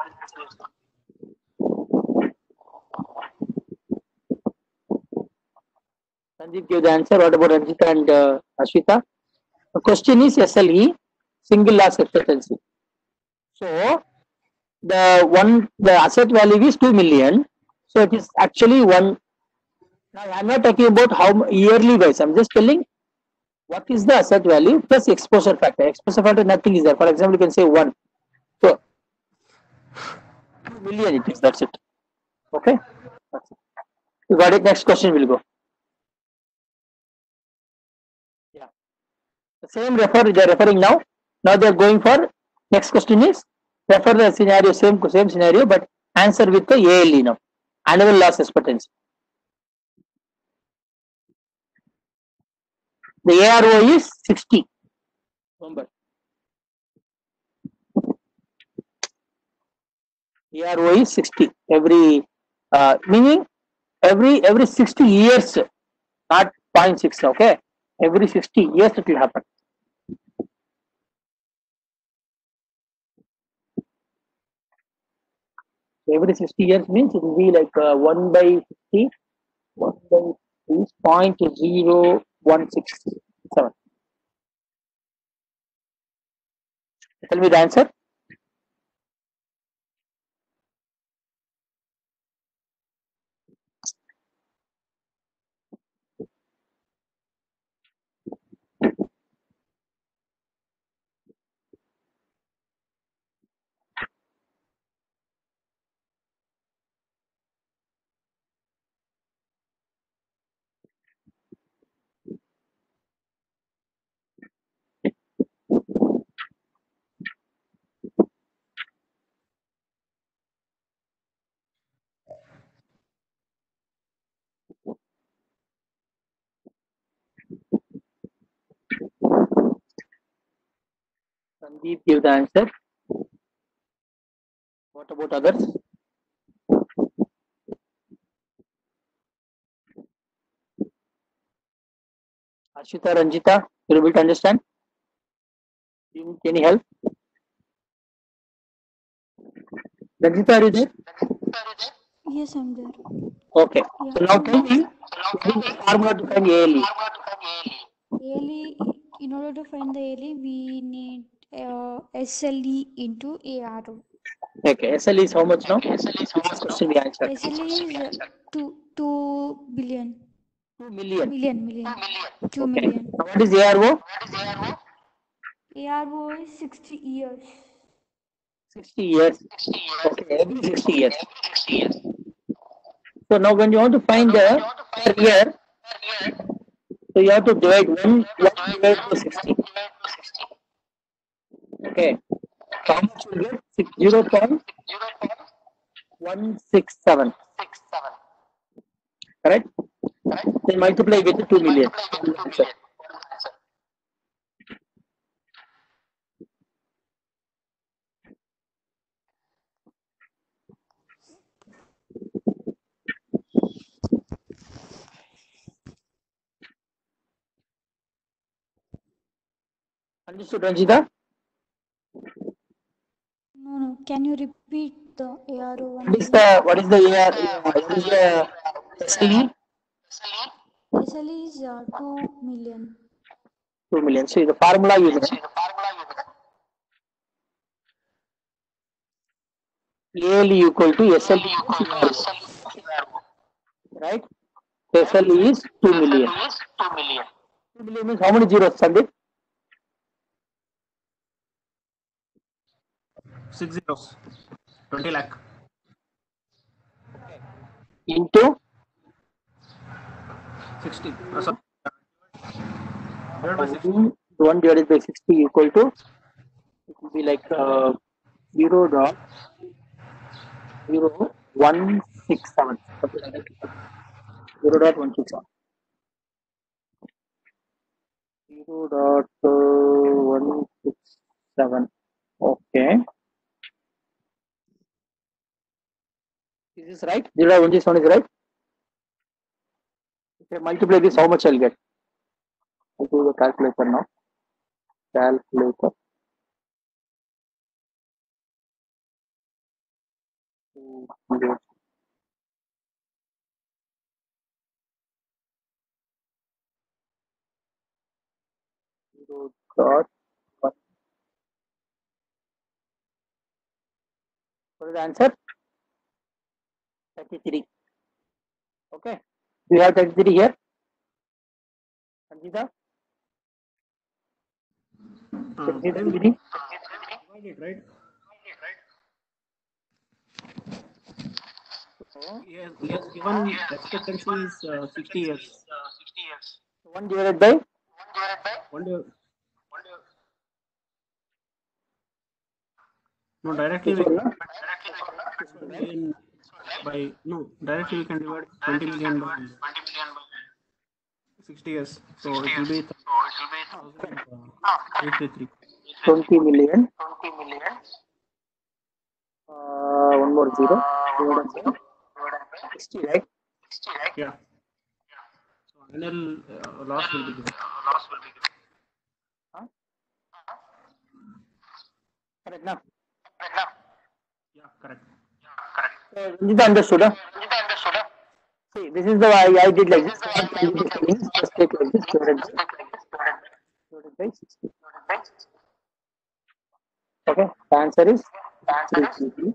Sandeep give the answer. What about Ranjita and uh, Ashwita? The question is S L E, single loss expectancy. So the one the asset value is two million. So it is actually one. Now I am not talking about how m- yearly wise. I am just telling what is the asset value plus exposure factor. Exposure factor nothing is there. For example, you can say one. So two million it is. That's it. Okay. That's it. You got it. Next question will go. Yeah. The same refer they are referring now. Now they are going for next question is refer the scenario same same scenario but answer with the A L E now. Annual loss expectancy. The A R O is sixty. Remember. A R O is sixty. Every uh, meaning every every sixty years, not zero point six. Okay. Every sixty years it will happen. Every sixty years means it will be like uh, one by fifty. one by fifty is zero point zero one six seven. Tell me the answer. Sandeep give the answer. What about others? Ashita, Ranjita, you able to understand? Do you need any help? Ranjita, are you there? Yes, I'm there. Okay. Yeah. So now tell me, what is the formula to find A L E? A L E, in order to find the A L E, we need uh, S L E into A R O. Okay. S L E is how much now? Last question we answered. S L E is uh, two, two billion. Two million. Million, million. Two Okay. million. Now what is A R O? A R O is sixty years. Sixty years. Okay. Every sixty years. So now when you want to find the per year, so you have to divide one one divided by sixty. Okay. So how much will get? Zero point one six seven. Correct? Then multiply with two million. Answer. Understood, Ranjita? No, no. Can you repeat the A R O one What is again? the what is the A R? What is the S L E? S L E is uh, two million. Two million. So the formula you know. A L E equal to S L E plus A R O. Right? S L E is two million. Two million means how many zeros, Sandeep? Six zeros. Twenty lakh. Into Sixty. Uh, sorry. Divided by sixty. one, one divided by sixty equal to, it will be like uh, zero dot zero one six seven. Something like that. Zero dot one six seven. Zero dot one six seven. Okay. Is this right? Zero dot one six seven is right? If I multiply this, how much I'll get? I'll do the calculator now. Calculator. Zero dot one. What is the answer? thirty-three. Okay. Do you have thirty-three here? Sanjita? Uh, Prem, thirty-three? divided, right? He has, he has given expectancy is uh, sixty years. one divided by One day, no, directly this we one, no? can million by no directly we can divide twenty million by sixty years. So it will be eight three three. twenty million. Uh, one more zero. Divided by sixty, right? Yeah. So annual uh, loss will be given. Huh? Correct, now. Yeah, correct. So, Ranjita understood, huh? See, this is the way I did like this. Just take like this, divided by, divided by sixty. Okay, the answer is three three three.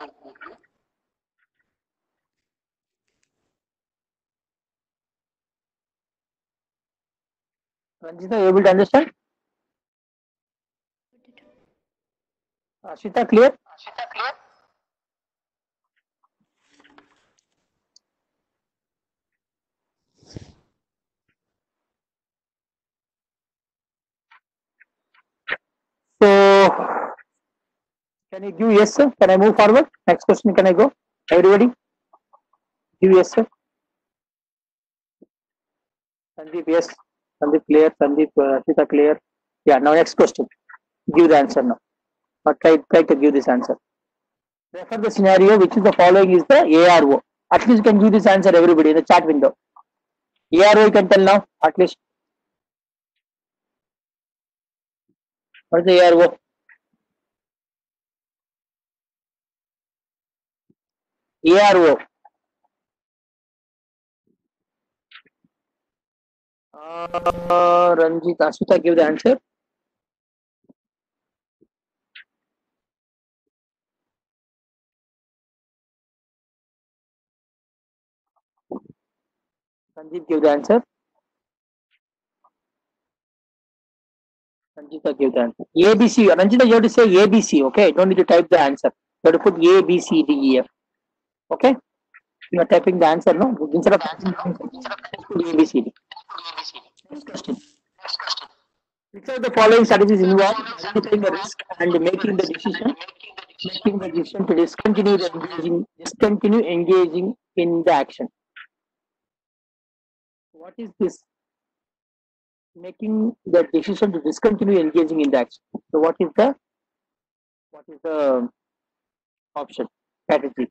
Ranjita, you able to understand? Ashita, clear? So, can you give yes, sir? Can I move forward? Next question, can I go? Everybody? Give yes, sir. Sandeep, yes. Sandeep, clear. Sandeep, uh, Ashita, clear. Yeah, now next question. Give the answer now. Or try, try to give this answer. Refer the scenario, which is the following is the A R O. At least you can give this answer, everybody, in the chat window. A R O you can tell now, at least. What is the A R O? A R O. Uh, Ranjit, Ashita, give the answer. Ranjit, give the answer. Ranjita, give the answer. A B C. Ranjita, you have to say A B C. Okay, don't need to type the answer. You have to put A B C D E F. Okay, you are typing the answer, no? Instead of typing the answer, Okay. just put A B C D. Next Okay. question. Which of the following strategies involve identifying the risk and making the decision, making the decision to discontinue the engaging, discontinue engaging in the action? What is this? Making the decision to discontinue engaging in the action. So what is the what is the option strategy?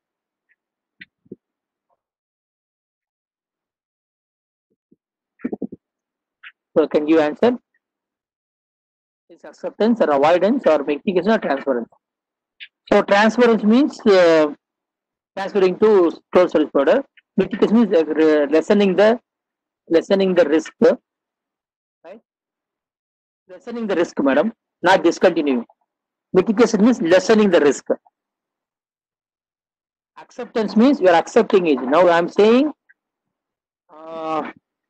So can you answer? Is acceptance or avoidance or mitigation or transference? So transference means uh, transferring to store service provider. Mitigation means uh, re- lessening the lessening the risk, right? Lessening the risk, madam, not discontinuing. Mitigation means lessening the risk. Acceptance means you are accepting it. Now I'm saying, uh,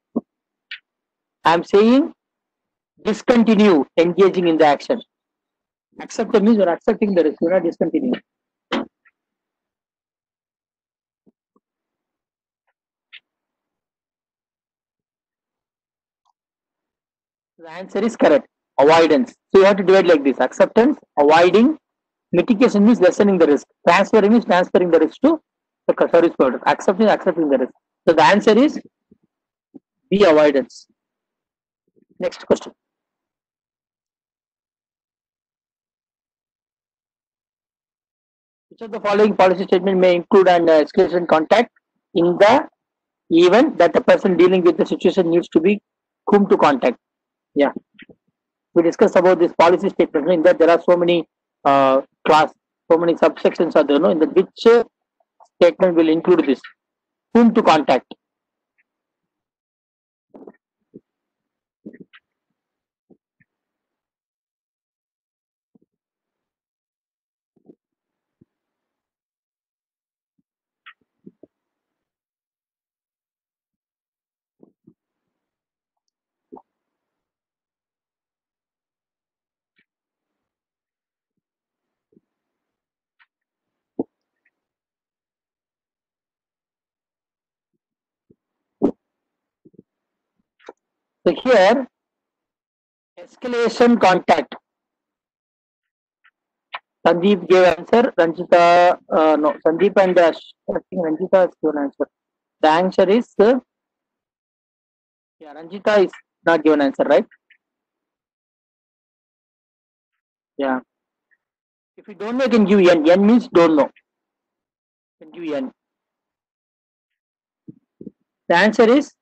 I'm saying discontinue engaging in the action. Accept means you are accepting the risk, you are not discontinuing. The answer is correct. Avoidance. So you have to divide like this: acceptance, avoiding, mitigation means lessening the risk. Transferring means transferring the risk to the service provider. Accepting, accepting the risk. So the answer is B, avoidance. Next question. Which of the following policy statement may include an uh, escalation contact in the event that the person dealing with the situation needs to be whom to contact? Yeah, we discussed about this policy statement. In that there are so many uh, class, so many subsections are there. No, in the which uh, statement will include this whom to contact. So here escalation contact. Sandeep gave answer. Ranjita, uh, no, Sandeep and uh, I think Ranjita has given answer. The answer is uh, yeah, Ranjita is not given answer, right? Yeah. If you don't know, you can give N. N means don't know. You can give N. The answer is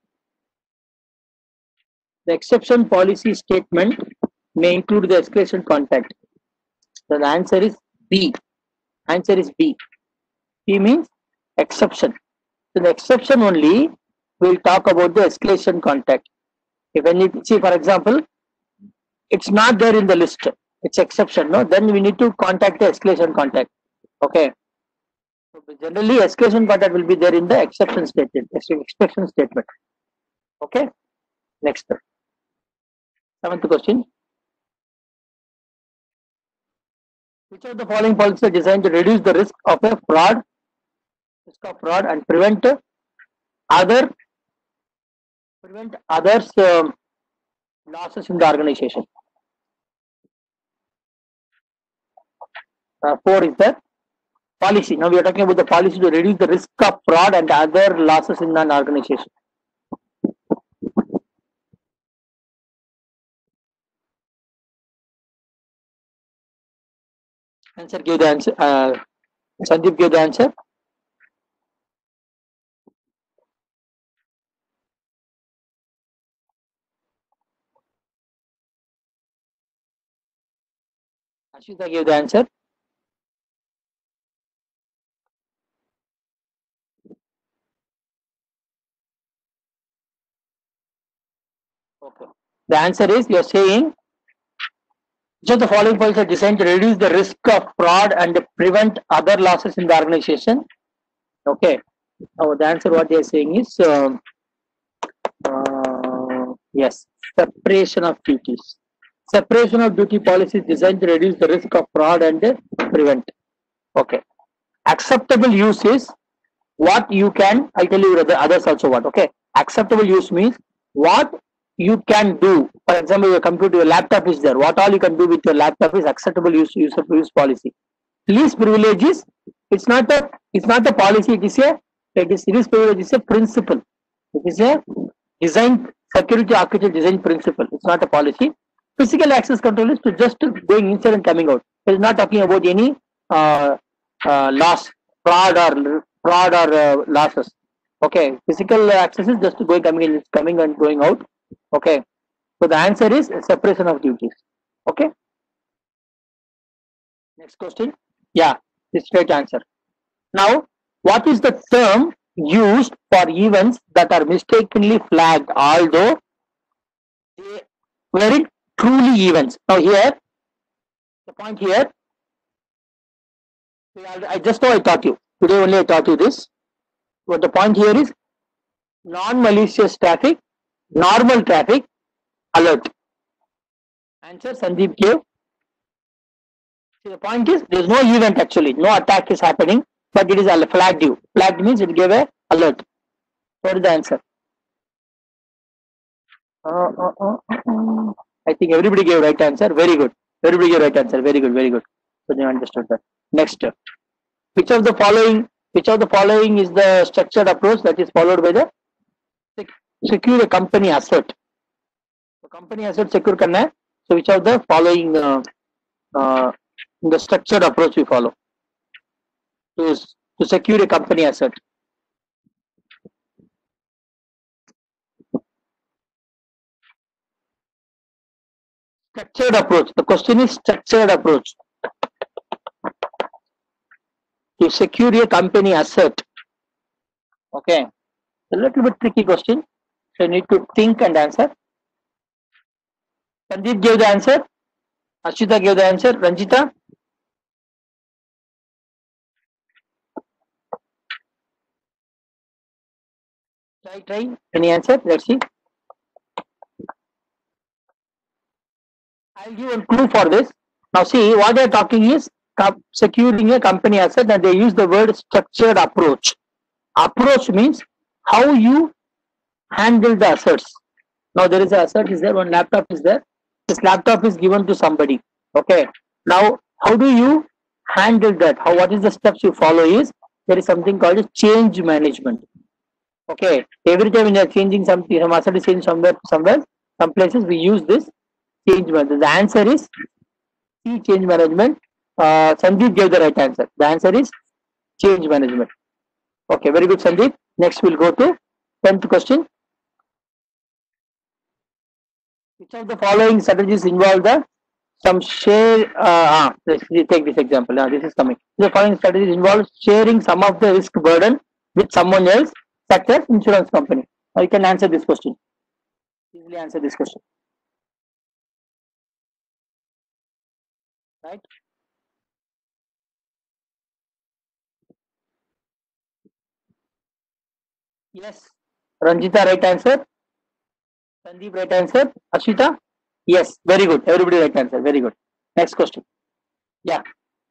the exception policy statement may include the escalation contact. So the answer is B. Answer is B. B means exception. So the exception only will talk about the escalation contact. If any, see for example, it's not there in the list. It's exception, no? Then we need to contact the escalation contact. Okay. So generally, escalation contact will be there in the exception statement, exception statement. Okay. Next, seventh question. Which of the following policies are designed to reduce the risk of a fraud, risk of fraud, and prevent other prevent others um, losses in the organization? Uh, four is the policy. Now we are talking about the policy to reduce the risk of fraud and other losses in an organization. Answer, give the answer. Uh, Sandeep, give the answer. Ashita, give the answer. Okay. The answer is you're saying which of the following policies are designed to reduce the risk of fraud and prevent other losses in the organization? Okay. Now the answer what they are saying is um, uh, yes, separation of duties. Separation of duty policy is designed to reduce the risk of fraud and prevent. Okay. Acceptable use is what you can, I'll tell you the others also what. Okay. Acceptable use means what you can do. For example, your computer, your laptop is there. What all you can do with your laptop is acceptable use use of use policy. Least privileges, it's not a it's not a policy, it is a it is least privilege is a principle. It is a design security architecture design principle. It's not a policy. Physical access control is to just going inside and coming out. It is not talking about any uh, uh, loss, fraud or fraud or uh, losses. Okay, physical access is just going coming in, coming and going out. Okay, so the answer is separation of duties. Okay. Next question. Yeah, this straight answer. Now, what is the term used for events that are mistakenly flagged, although they weren't truly events? Now here, the point here, I just know I taught you. Today only I taught you this. But the point here is non-malicious traffic, normal traffic, alert. Answer Sandeep gave. See, the point is there is no event actually, no attack is happening, but it is a flagged you. Flagged means it gave a alert. What is the answer? Uh, uh, uh, uh, I think everybody gave right answer. Very good. Everybody gave right answer. Very good. Very good. So they understood that. Next, which of the following? Which of the following is the structured approach that is followed by the secure a company asset? So company asset secure करना है. So which of the following uh, uh, the structured approach we follow to to secure a company asset? Structured approach. The question is structured approach to secure a company asset. Okay, a little bit tricky question, so you need to think and answer. Sandeep gave the answer. Ashita gave the answer. Ranjita. Try, try. Any answer? Let's see. I'll give a clue for this. Now see, what they're talking is securing a company asset, and they use the word structured approach. Approach means how you handle the assets. Now there is an asset is there, one laptop is there. This laptop is given to somebody. Okay. Now how do you handle that? How what is the steps you follow is there is something called as change management. Okay. Every time when you are changing something, some asset is changed somewhere, somewhere, some places we use this change management. The answer is C, change management. Uh, Sandeep gave the right answer. The answer is change management. Okay, very good, Sandeep. Next, we'll go to tenth question. Which of the following strategies involve the some share? Uh, ah, let's take this example. Now, this is coming. The following strategies involve sharing some of the risk burden with someone else, such as insurance company. Now, you can answer this question. Easily answer this question. Right? Yes. Ranjita, right answer. Sandeep, right answer. Ashita? Yes. Very good. Everybody right answer. Very good. Next question. Yeah.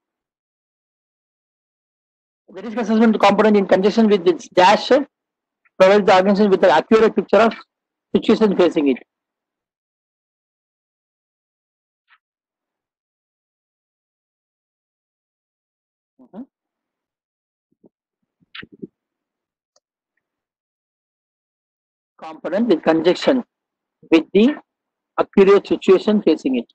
The risk assessment component in conjunction with its dash provides the organization with an accurate picture of situation facing it. Mm-hmm. Component in conjunction with the accurate situation facing it.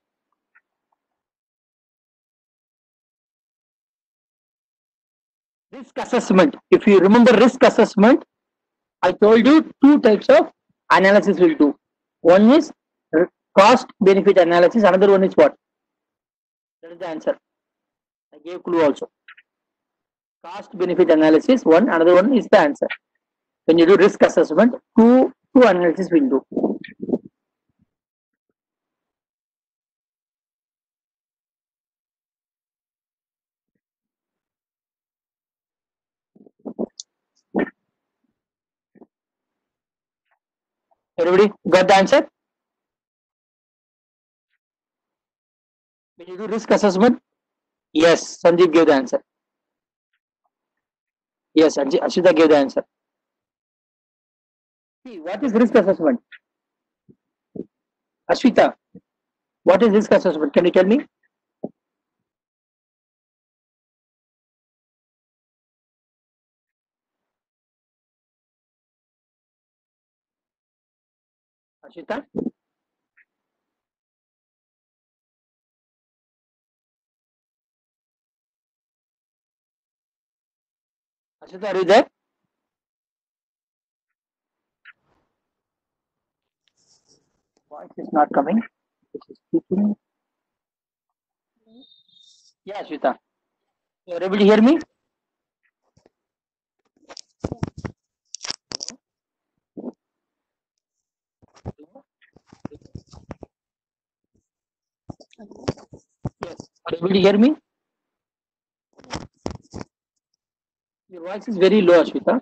Risk assessment. If you remember risk assessment, I told you two types of analysis will do. One is cost benefit analysis. Another one is what? That is the answer. I gave clue also. Cost benefit analysis one. Another one is the answer. When you do risk assessment, two two analysis will do. Everybody got the answer? When you do risk assessment, yes, Sandeep gave the answer. Yes, Anji- Ashita gave the answer. See, what is risk assessment? Ashwita, what is risk assessment? Can you tell me? Ashwita? Ashwita, are you there? Voice is not coming. This is speaking. Yeah, Ashwita. You are able to hear me? Yes. Are you able to hear me? Your voice is very low, Ashwita.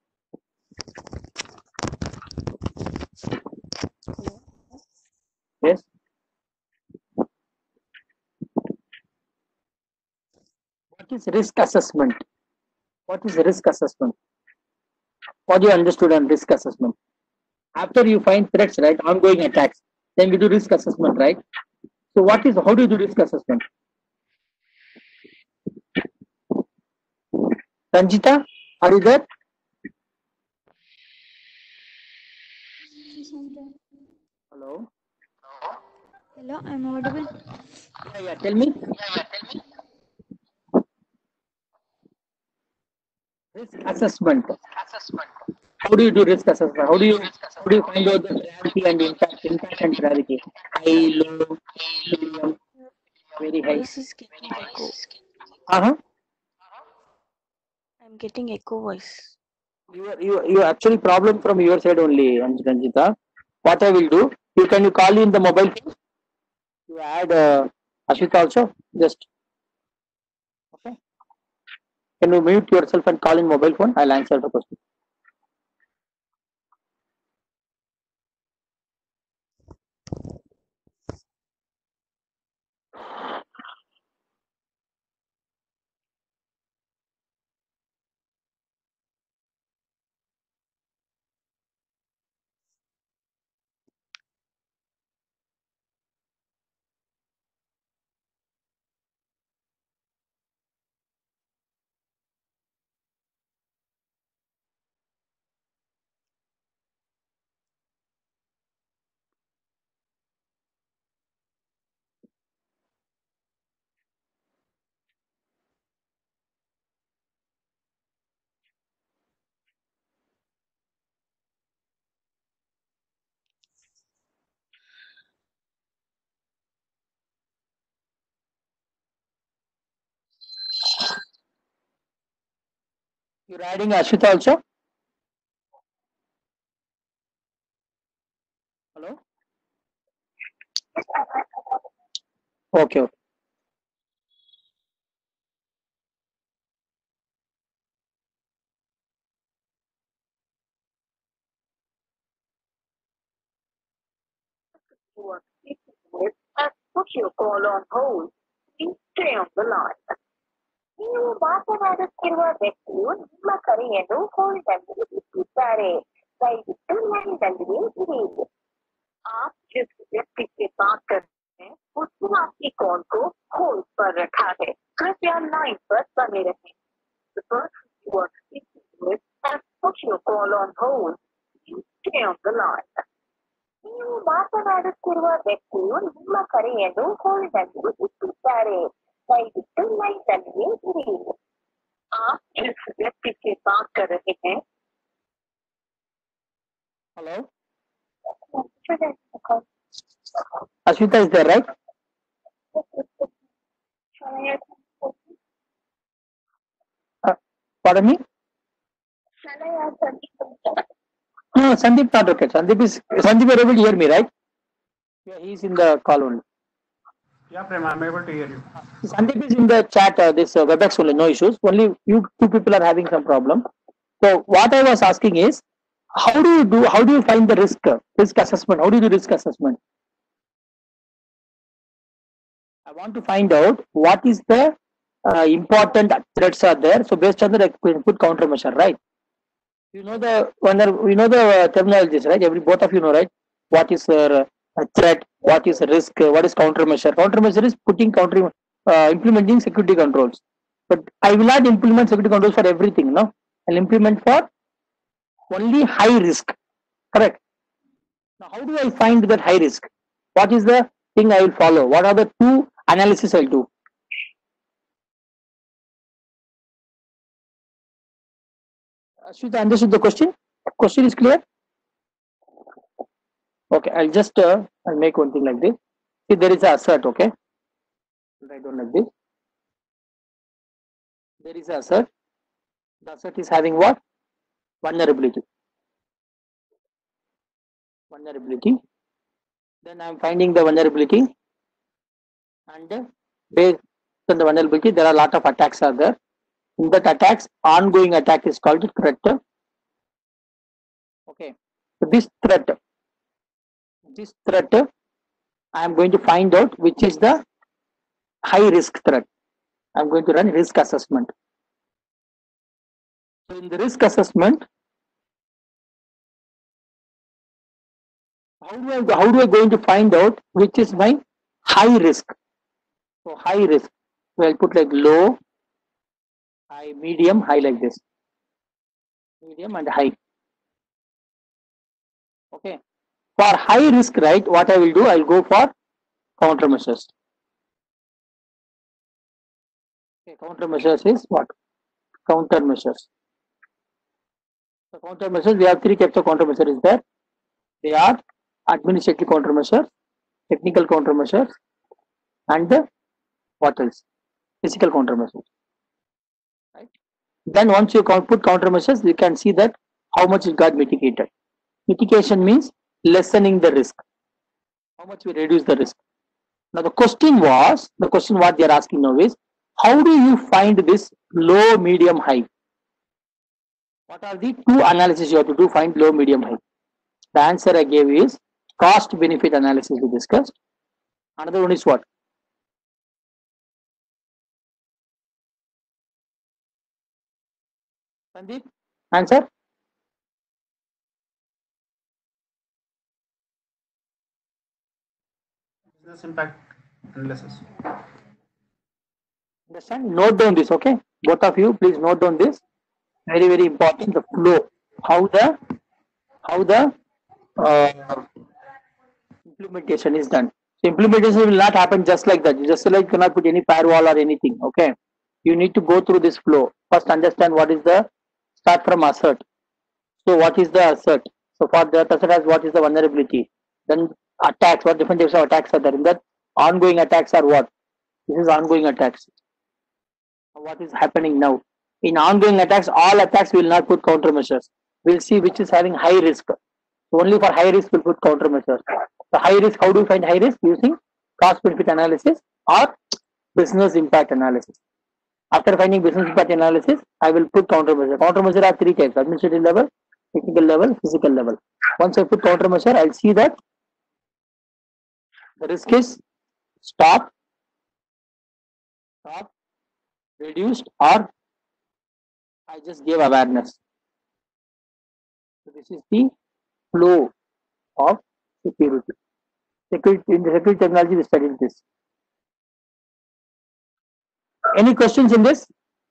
Yes. What is risk assessment? What is risk assessment? What do you understood on risk assessment? After you find threats, right, ongoing attacks, then we do risk assessment, right? So what is, how do you do risk assessment? Ranjita, are you there? Yes, I'm there. Hello? Hello, I'm audible. Yeah, yeah, tell me. Risk assessment. How do you do risk assessment? How do you how do you find out the gravity and impact, impact and gravity? High, low, medium, very high. Voice is getting echo. Uh-huh. I'm getting echo voice. You are you you actually problem from your side only, Ranj- Ranjita. What I will do, you can you call in the mobile phone? You add uh, Ashwita also. Just okay. Can you mute yourself and call in mobile phone? I'll answer the question. You're adding Ashwita also? Hello? Okay, okay. who are speaking with and put your call on hold. Please stay on the line. ನೀವು ಮಾತನಾಡುತ್ತಿರುವ ವ್ಯಕ್ತಿಯು ನಿಮ್ಮ ಕರೆಯನ್ನು ಹೋಲ್ಡ್ನಲ್ಲಿ ಇಟ್ಟಿದ್ದಾರೆ. ದಯವಿಟ್ಟು ಲೈನ್ನಲ್ಲಿಯೇ ಇರಿ. आप जिस व्यक्ति से बात कर रहे हैं उसने आपकी कॉल को होल्ड पर रखा है. कृपया लाइन पर बने रहें. The person you are speaking with has put your call on hold. Please stay on the line. ನೀವು ಮಾತನಾಡುತ್ತಿರುವ ವ್ಯಕ್ತಿಯು ನಿಮ್ಮ ಕರೆಯನ್ನು ಹೋಲ್ಡ್ನಲ್ಲಿ ಇಟ್ಟಿದ್ದಾರೆ. ದಯವಿಟ್ಟು ಲೈನ್ನಲ್ಲಿಯೇ ಇರಿ. आप जिस व्यक्ति से बात कर रहे हैं. Hello? Ashwita is there, right? Uh, pardon me? No, Sandeep not okay. Sandeep is Sandeep are able to hear me, right? Yeah, he's in the call only. Yeah, Prem, I'm able to hear you. Sandeep is in the chat. Uh, this uh, WebEx only, no issues. Only you two people are having some problem. So what I was asking is, how do you do, how do you find the risk, risk assessment? How do you do risk assessment? I want to find out what is the uh, important threats are there. So based on that, I can put countermeasure, right? You know the when you know the uh, terminologies, right? Every both of you know, right? What is uh, a threat? What is a risk? Uh, what is countermeasure? Countermeasure is putting counter, uh, implementing security controls. But I will not implement security controls for everything. No, I'll implement for only high risk. Correct. Now, how do I find that high risk? What is the thing I will follow? What are the two analysis I'll do? Ashwita, understood the question? Question is clear? Okay, I'll just uh, I'll make one thing like this. See, there is a assert, okay? Write down like this. There is a assert. The assert is having what? Vulnerability. Vulnerability. Then I'm finding the vulnerability. And uh, based on the vulnerability, there are a lot of attacks are there. In that attacks, ongoing attack is called threat. Okay. So this threat, this threat, I am going to find out which is the high risk threat. I'm going to run risk assessment. So in the risk assessment, how do I how do I going to find out which is my high risk? So high risk, so I'll put like low, high, medium, high like this. Medium and high. Okay. For high risk, right, what I will do, I'll go for countermeasures. Okay, countermeasures is what? Countermeasures. So countermeasures, we have three types of countermeasures is there. They are administrative countermeasures, technical countermeasures, and the what else? Physical countermeasures. Right. Then once you put countermeasures, you can see that how much it got mitigated. Mitigation means lessening the risk. How much we reduce the risk. Now the question was, the question what they are asking now is, how do you find this low, medium, high? What are the two analysis you have to do find low, medium, high? The answer I gave is cost benefit analysis we discussed. Another one is what? Sandeep, answer? Business impact analysis. Understand? Note down this, okay? Both of you, please note down this. Very, very important. The flow, how the how the uh, implementation is done. So implementation will not happen just like that. You just like cannot put any firewall or anything. Okay, you need to go through this flow. First, understand what is the start from assert. So what is the assert? So for that assert has what is the vulnerability? Then attacks. What different types of attacks are there? In that ongoing attacks are what? This is ongoing attacks. What is happening now? In ongoing attacks, all attacks will not put countermeasures. We'll see which is having high risk. So only for high risk will put countermeasures. The high risk, how do you find high risk? Using cost benefit analysis or business impact analysis. After finding business impact analysis, I will put countermeasure. Countermeasure are three types: administrative level, technical level, physical level. Once I put countermeasure, I'll see that the risk is stop, stop, reduced, or I just gave awareness. So this is the flow of security. Security in the security technology, we studied this. Any questions in this?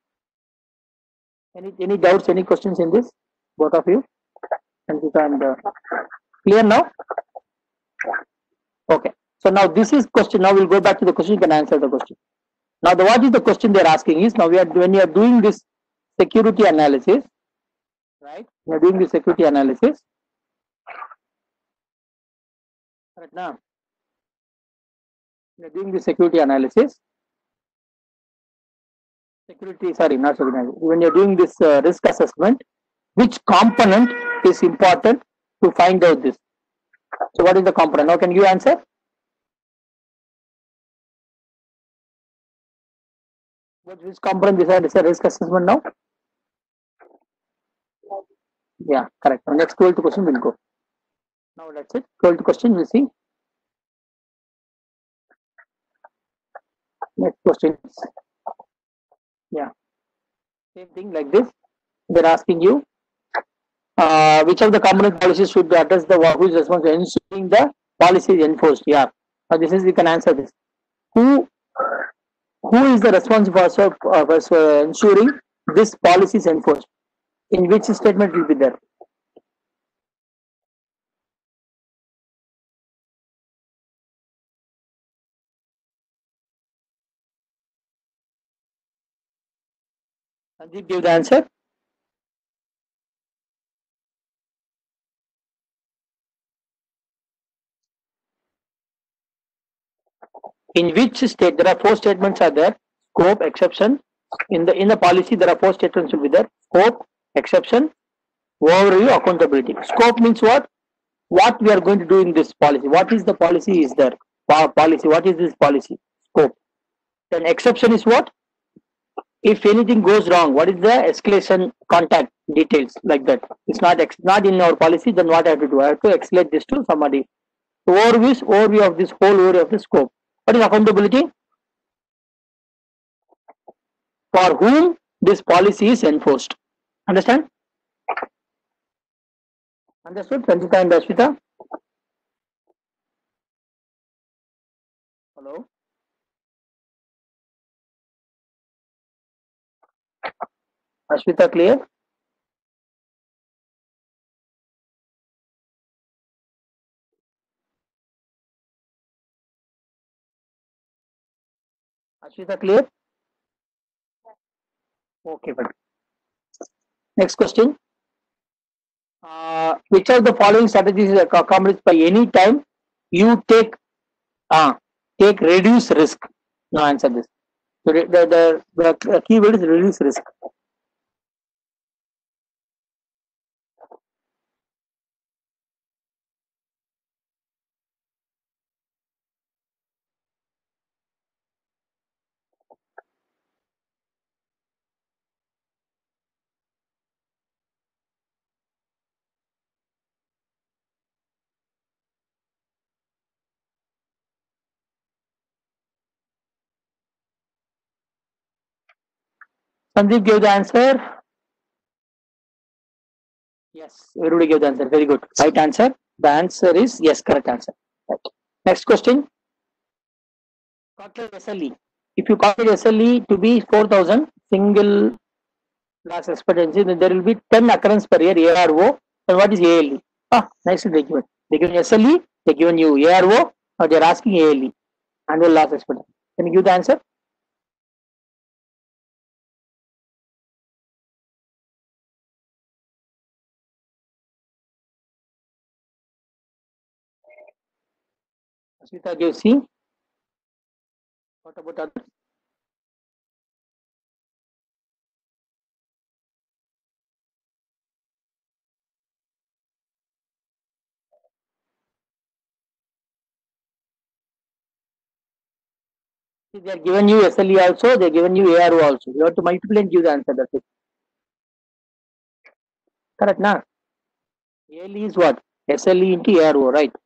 Any any doubts? Any questions in this? Both of you? And uh, clear now? Okay. So now this is question. Now we'll go back to the question. You can answer the question. Now the what is the question they're asking is, now we are when you are doing this security analysis, right? We are doing the security analysis. Right now, we are doing the security analysis. Security, sorry, not security. When you are doing this uh, risk assessment, which component is important to find out this? So what is the component? Now can you answer? What which component is a risk assessment now? Yeah, correct. Now next twelfth question will go. Now that's it. twelfth question we'll see. Next question. Yeah, same thing like this. They're asking you uh, which of the component policies should address the who is responsible for ensuring the policy is enforced. Yeah. Now this is you can answer this. Who who is the responsible for, uh, for ensuring this policy is enforced? In which statement will be there? Sandeep, give the answer. In which state there are four statements are there? Scope, exception. In the in the policy there are four statements will be there. Scope, exception, overview, accountability. Scope means what? What we are going to do in this policy. What is the policy is there? Policy. What is this policy? Scope. Then exception is what? If anything goes wrong, what is the escalation contact details like that? It's not ex not in our policy. Then what I have to do? I have to escalate this to somebody. So overview is overview of this whole overview of the scope. What is accountability? For whom this policy is enforced. Understand? Understood? Sanjita and Ashwita? Hello? Ashwita, clear? Ashwita, clear? Okay, but next question. Uh, which of the following strategies is accomplished by any time you take uh, take reduce risk? No, answer this. So the, the, the, the keyword is reduce risk. Sandeep gave the answer. Yes, everybody gave the answer. Very good. Right answer. The answer is yes, correct answer. Right. Next question. Calculate S L E. If you calculate S L E to be four thousand single loss expectancy, then there will be ten occurrence per year A R O. And what is A L E? Ah, nicely they given. They given S L E, they given you A R O, or they are asking A L E, annual loss expectancy. Can you give the answer? Asmita gave C. What about others? See, they are given you S L E also, they are given you A R O also. You have to multiply and give the answer. That's it. Correct, na? A L E is what? S L E into A R O, right?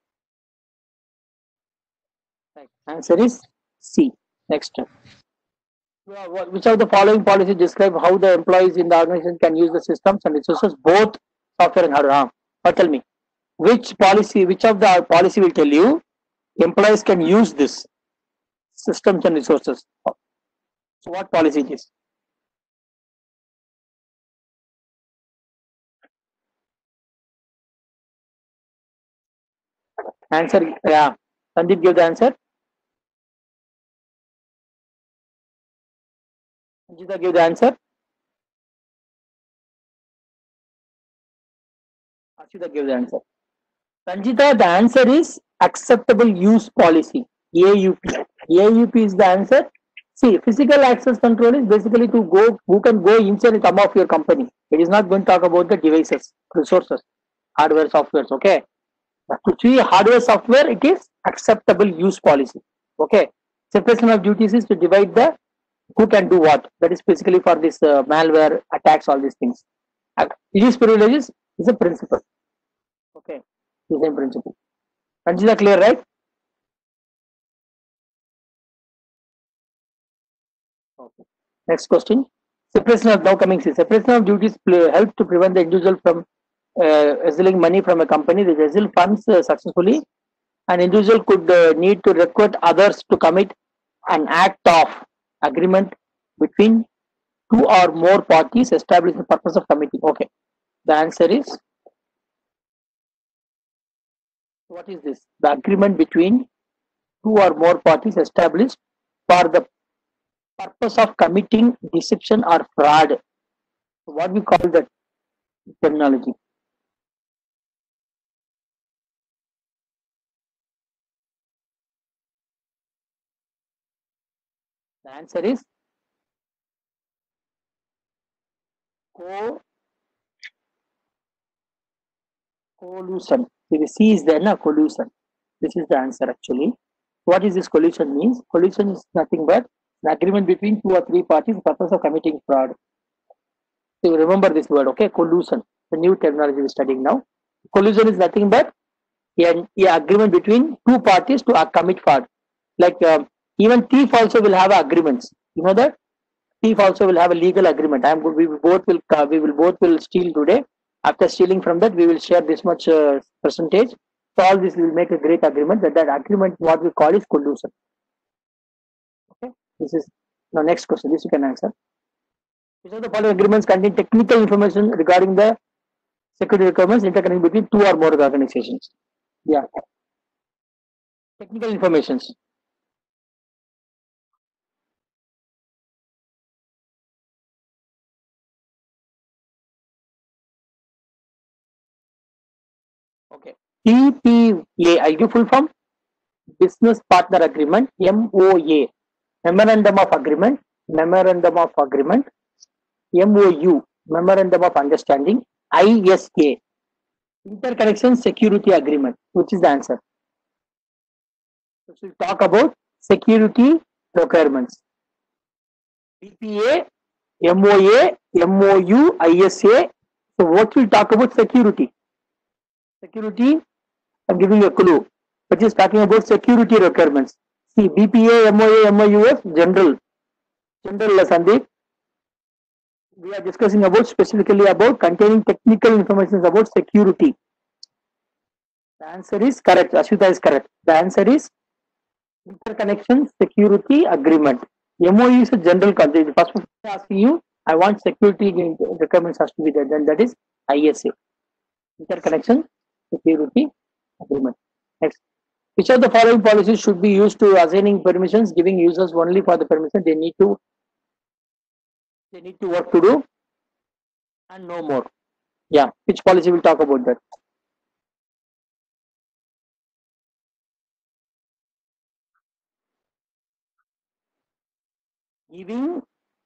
Right. Answer is C. Next. Which of the following policies describe how the employees in the organization can use the systems and resources, both software and hardware? Or tell me, which policy, which of the policy will tell you employees can use this systems and resources? So what policy it is? Answer, yeah. Sandeep, give the answer. Sanjita, give the answer. Ashita, give the answer. Sanjita, the answer is acceptable use policy. A U P. A U P is the answer. See, physical access control is basically to go who can go inside and come off your company. It is not going to talk about the devices, resources, hardware, softwares. Okay. To see hardware, software, it is acceptable use policy. Okay. Separation of duties is to divide the who can do what. That is basically for this uh, malware attacks, all these things. Least privileges is a principle. Okay, the same principle. Consider clear, right? Okay. Next question. Separation of now coming see. Separation of duties play, help to prevent the individual from uh, embezzling money from a company. The embezzle funds uh, successfully. An individual could uh, need to request others to commit an act of agreement between two or more parties established the purpose of committing. Okay. The answer is, what is this? The agreement between two or more parties established for the purpose of committing deception or fraud. What we call that terminology? The answer is co collusion. The C is there, na collusion. This is the answer actually. What is this collusion means? Collusion is nothing but an agreement between two or three parties for the purpose of committing fraud. So you remember this word, okay? Collusion, the new terminology we're studying now. Collusion is nothing but an agreement between two parties to uh, commit fraud. Like um, even thief also will have agreements. You know that thief also will have a legal agreement. I am we will both will uh, we will both will steal today. After stealing from that, we will share this much uh, percentage. So all this will make a great agreement. That that agreement, what we call is collusion. Okay. This is now next question. This you can answer. Which of the following agreements contain technical information regarding the security requirements interconnecting between two or more organizations? Yeah. Technical informations. Okay. T P A, I'll give full form. Business Partner Agreement, M O A. Memorandum of Agreement, Memorandum of Agreement, M O U, Memorandum of Understanding, I S A. Interconnection Security Agreement, which is the answer. So we'll talk about security requirements. B P A, M O A, M O U, I S A. So what we'll talk about security. Security, I'm giving you a clue, which is talking about security requirements. See, B P A, M O A, M O U F, general. General, Sandeep. We are discussing about specifically about containing technical information about security. The answer is correct. Ashwita is correct. The answer is Interconnection Security Agreement. M O U is a general concept. First of all, asking you, I want security requirements has to be there. Then that is I S A. Interconnection Security Agreement. Next. Which of the following policies should be used to assigning permissions, giving users only for the permission they need to they need to work to do and no more? Yeah, which policy will talk about that? Giving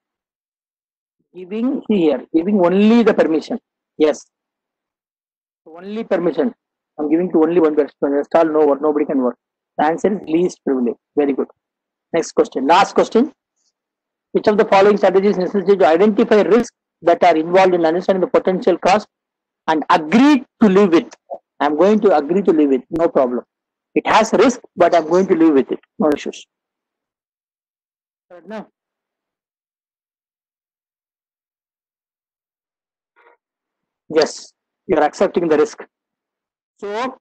giving here, giving only the permission. Yes. Only permission. I'm giving to only one person. Rest all no work, nobody can work. The answer is least privilege. Very good. Next question. Last question. Which of the following strategies necessary to identify risks that are involved in understanding the potential cost and agree to live with? I'm going to agree to live with. No problem. It has risk, but I'm going to live with it. No issues. Right now. Yes, you are accepting the risk. So,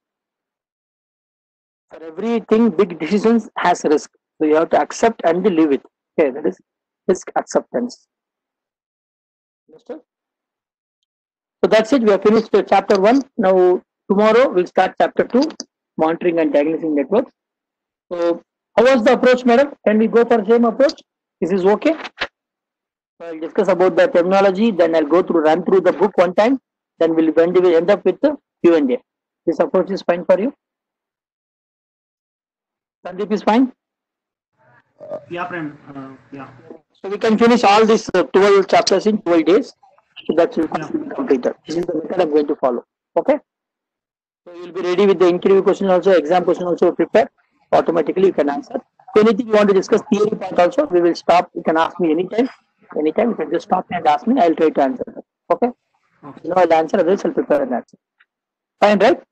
for everything, big decisions has risk. So you have to accept and live with. Okay, that is risk acceptance. Understood? So that's it. We have finished chapter one. Now tomorrow we'll start chapter two, monitoring and diagnosing networks. So how was the approach, madam? Can we go for the same approach? Is this okay? So I'll discuss about the terminology. Then I'll go through, run through the book one time. Then we'll end up with the Q and A. This approach is fine for you? Sandeep is fine? Yeah, Prem. Uh, yeah. So we can finish all these uh, twelve chapters in twelve days. So that will yeah. be completed. This is the method I'm going to follow. Okay? So you'll be ready with the interview question also, exam question also prepared. Automatically you can answer. So anything you want to discuss, theory part also, we will stop. You can ask me anytime. Anytime you can just stop and ask me. I'll try to answer that. Okay? Okay. You know the answer, otherwise I'll prepare an answer. Fine, right?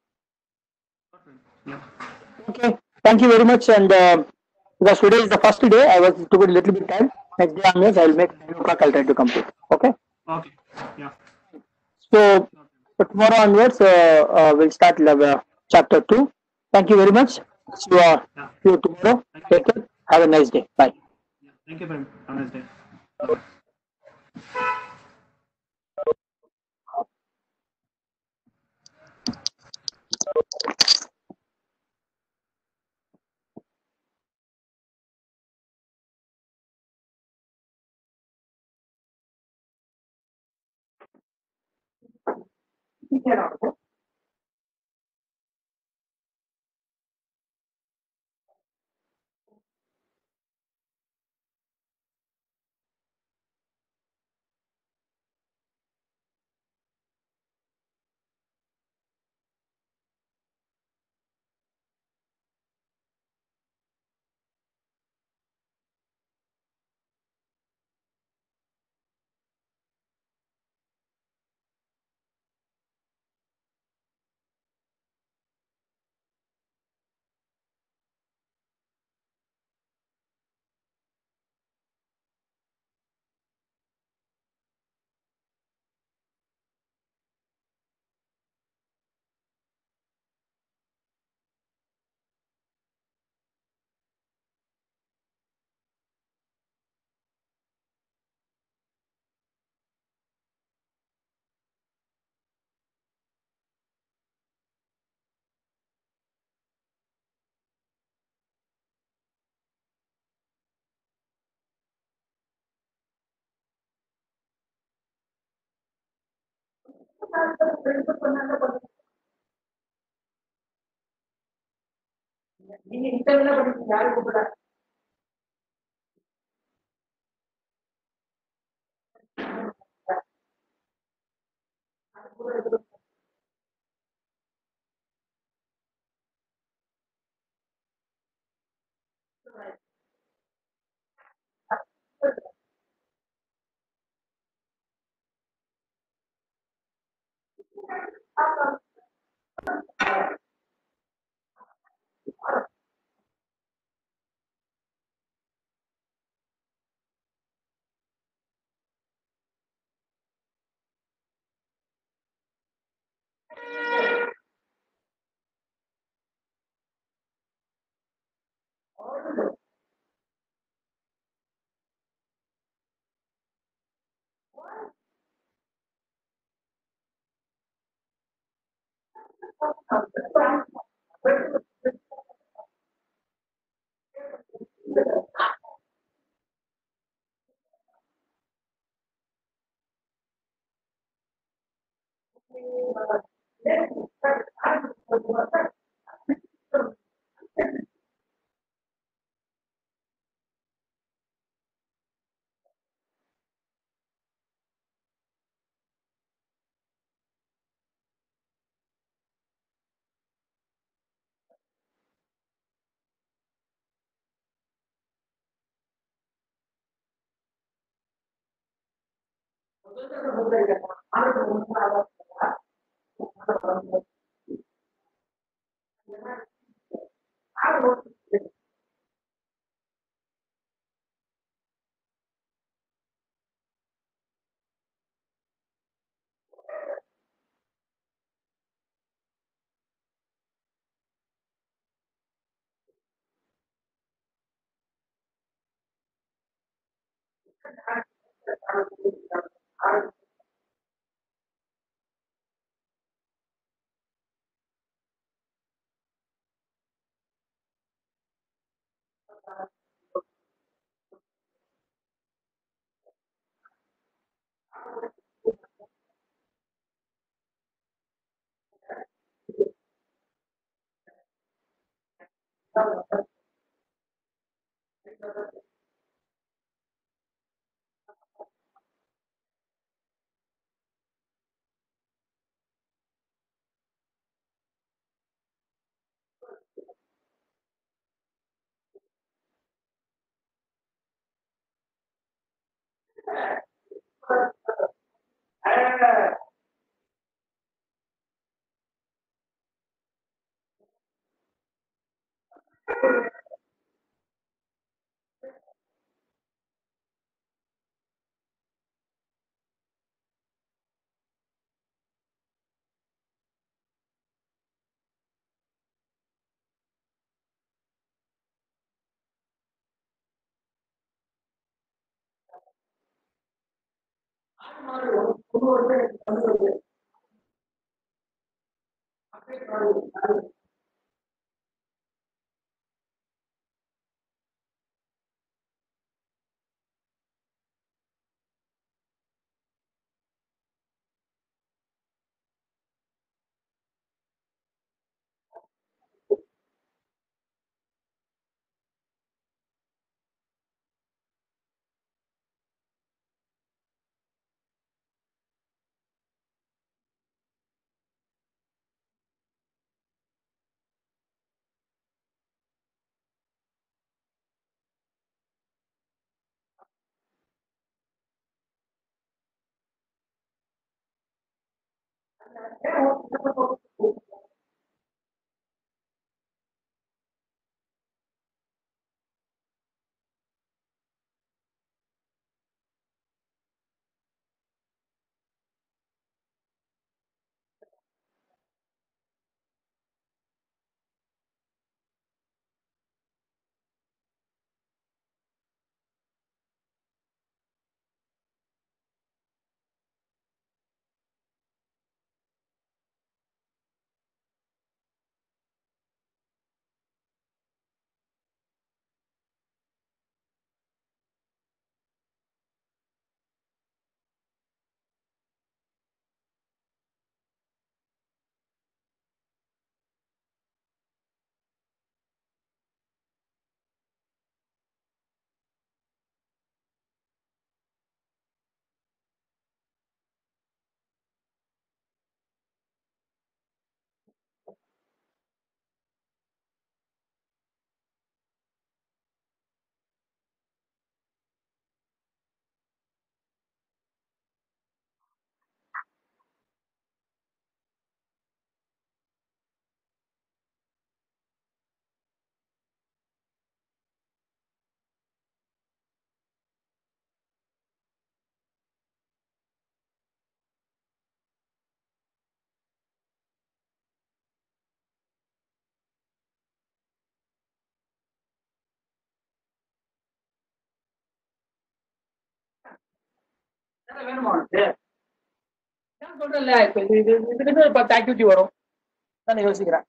Yeah. Okay. Thank you very much. And uh, because today is the first day, I was took a little bit time. Next day onwards, I will make nine o'clock. I'll try to complete. Okay. Okay. Yeah. So, Sure. so tomorrow onwards, uh, uh, we'll start uh, chapter two. Thank you very much. See you, uh, Yeah. see you tomorrow. Thank you. Take care. Have a nice day. Bye. Yeah. Thank you, friend. Have a nice day. Bye. வேணுமா உனக்கு? நான் சொல்றேன்ல, இப்ப இது இது இதுல இருந்து ஒரு பத்து ஆக்டிவிட்டி வரும். நான் யோசிக்கிறேன்.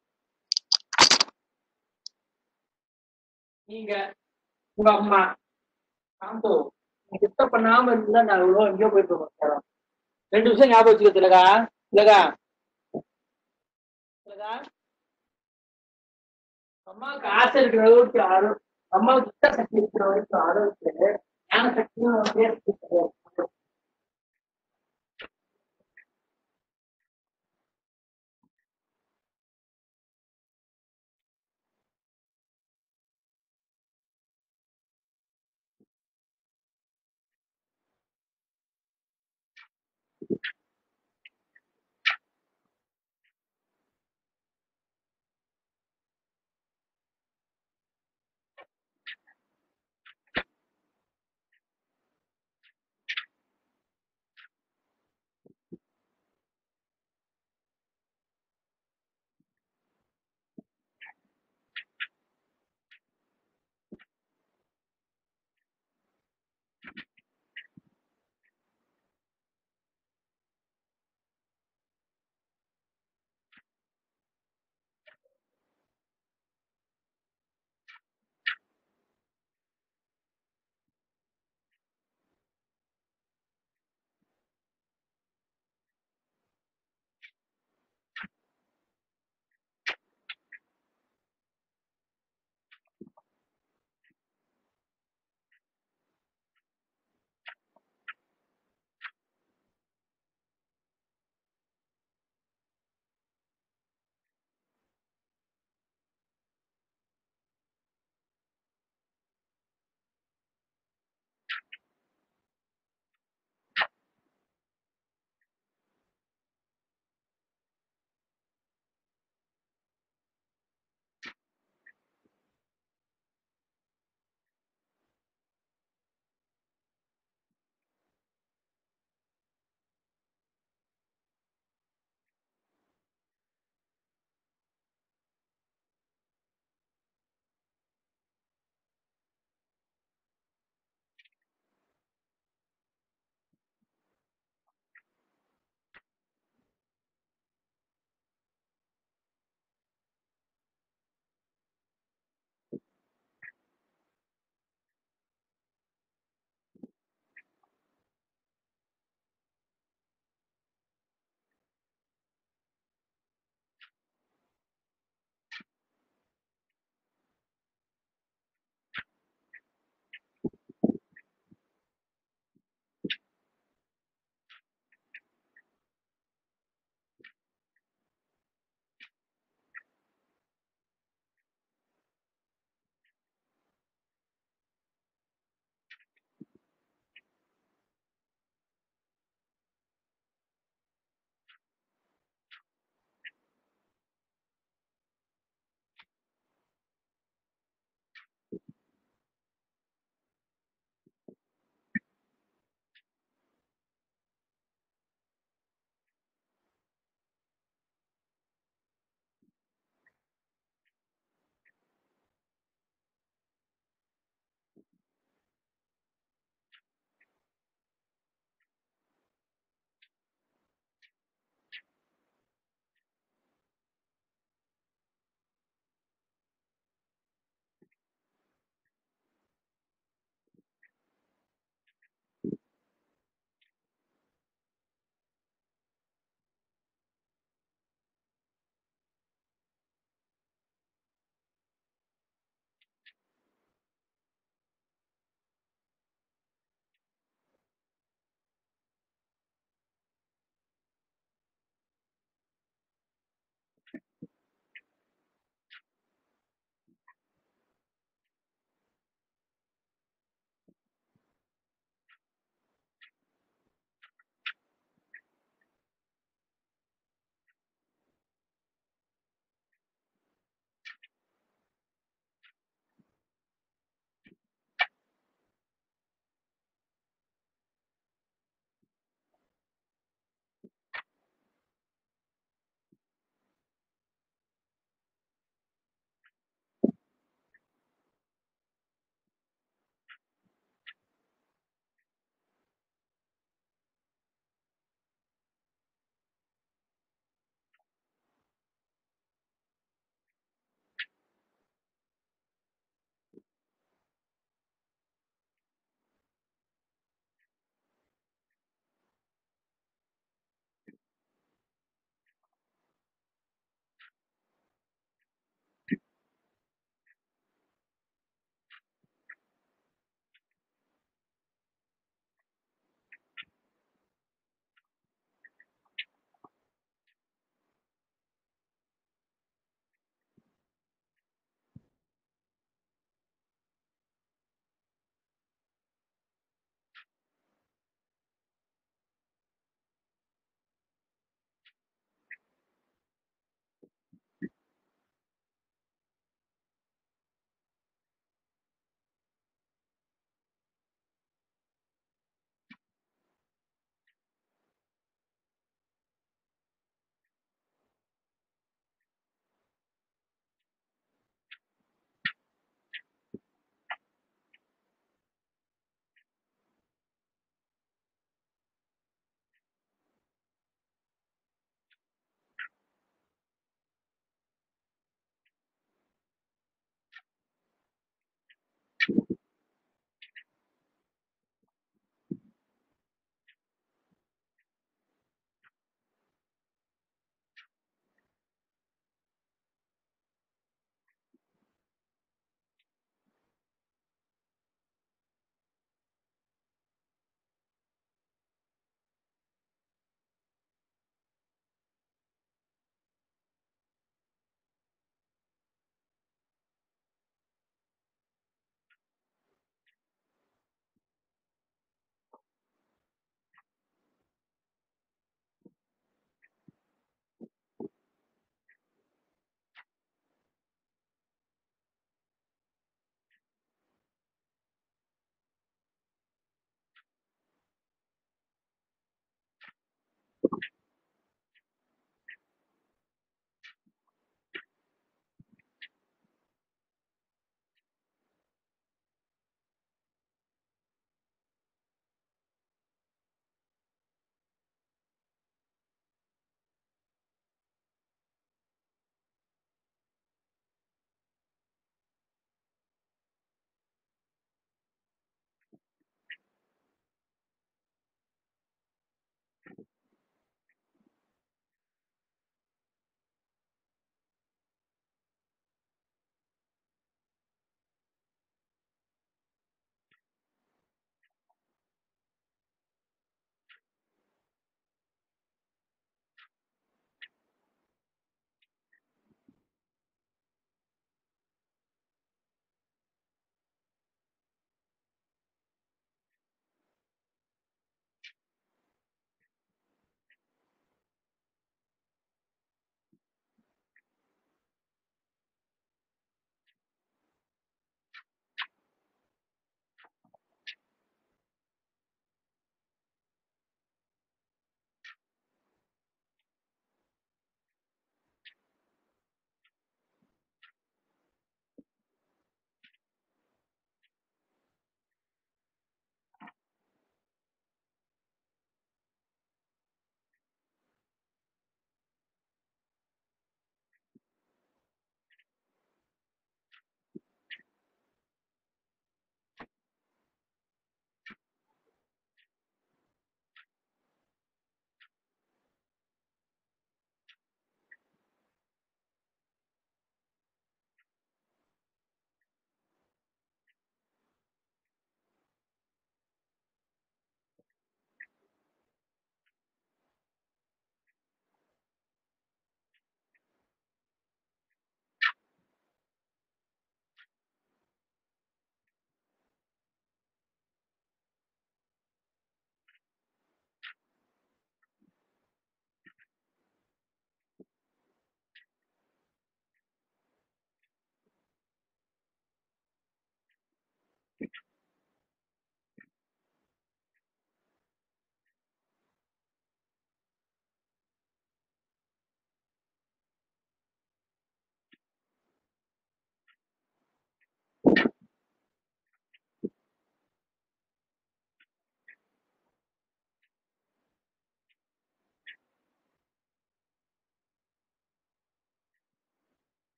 நீங்க உங்க அம்மா காந்தோ டிஸ்டர்ப் பண்ணாம இருந்தா நான் இவ்வளோ எங்கேயோ போயிட்டு இருக்கோம். ரெண்டு விஷயம் ஞாபகம் வச்சுக்க திலகா. திலகா திலகா அம்மாவுக்கு ஆசை இருக்கிற அளவுக்கு ஆரோ அம்மாவுக்கு இஷ்ட சக்தி இருக்கிற வரைக்கும் அளவுக்கு ஞான சக்தியும் பேர்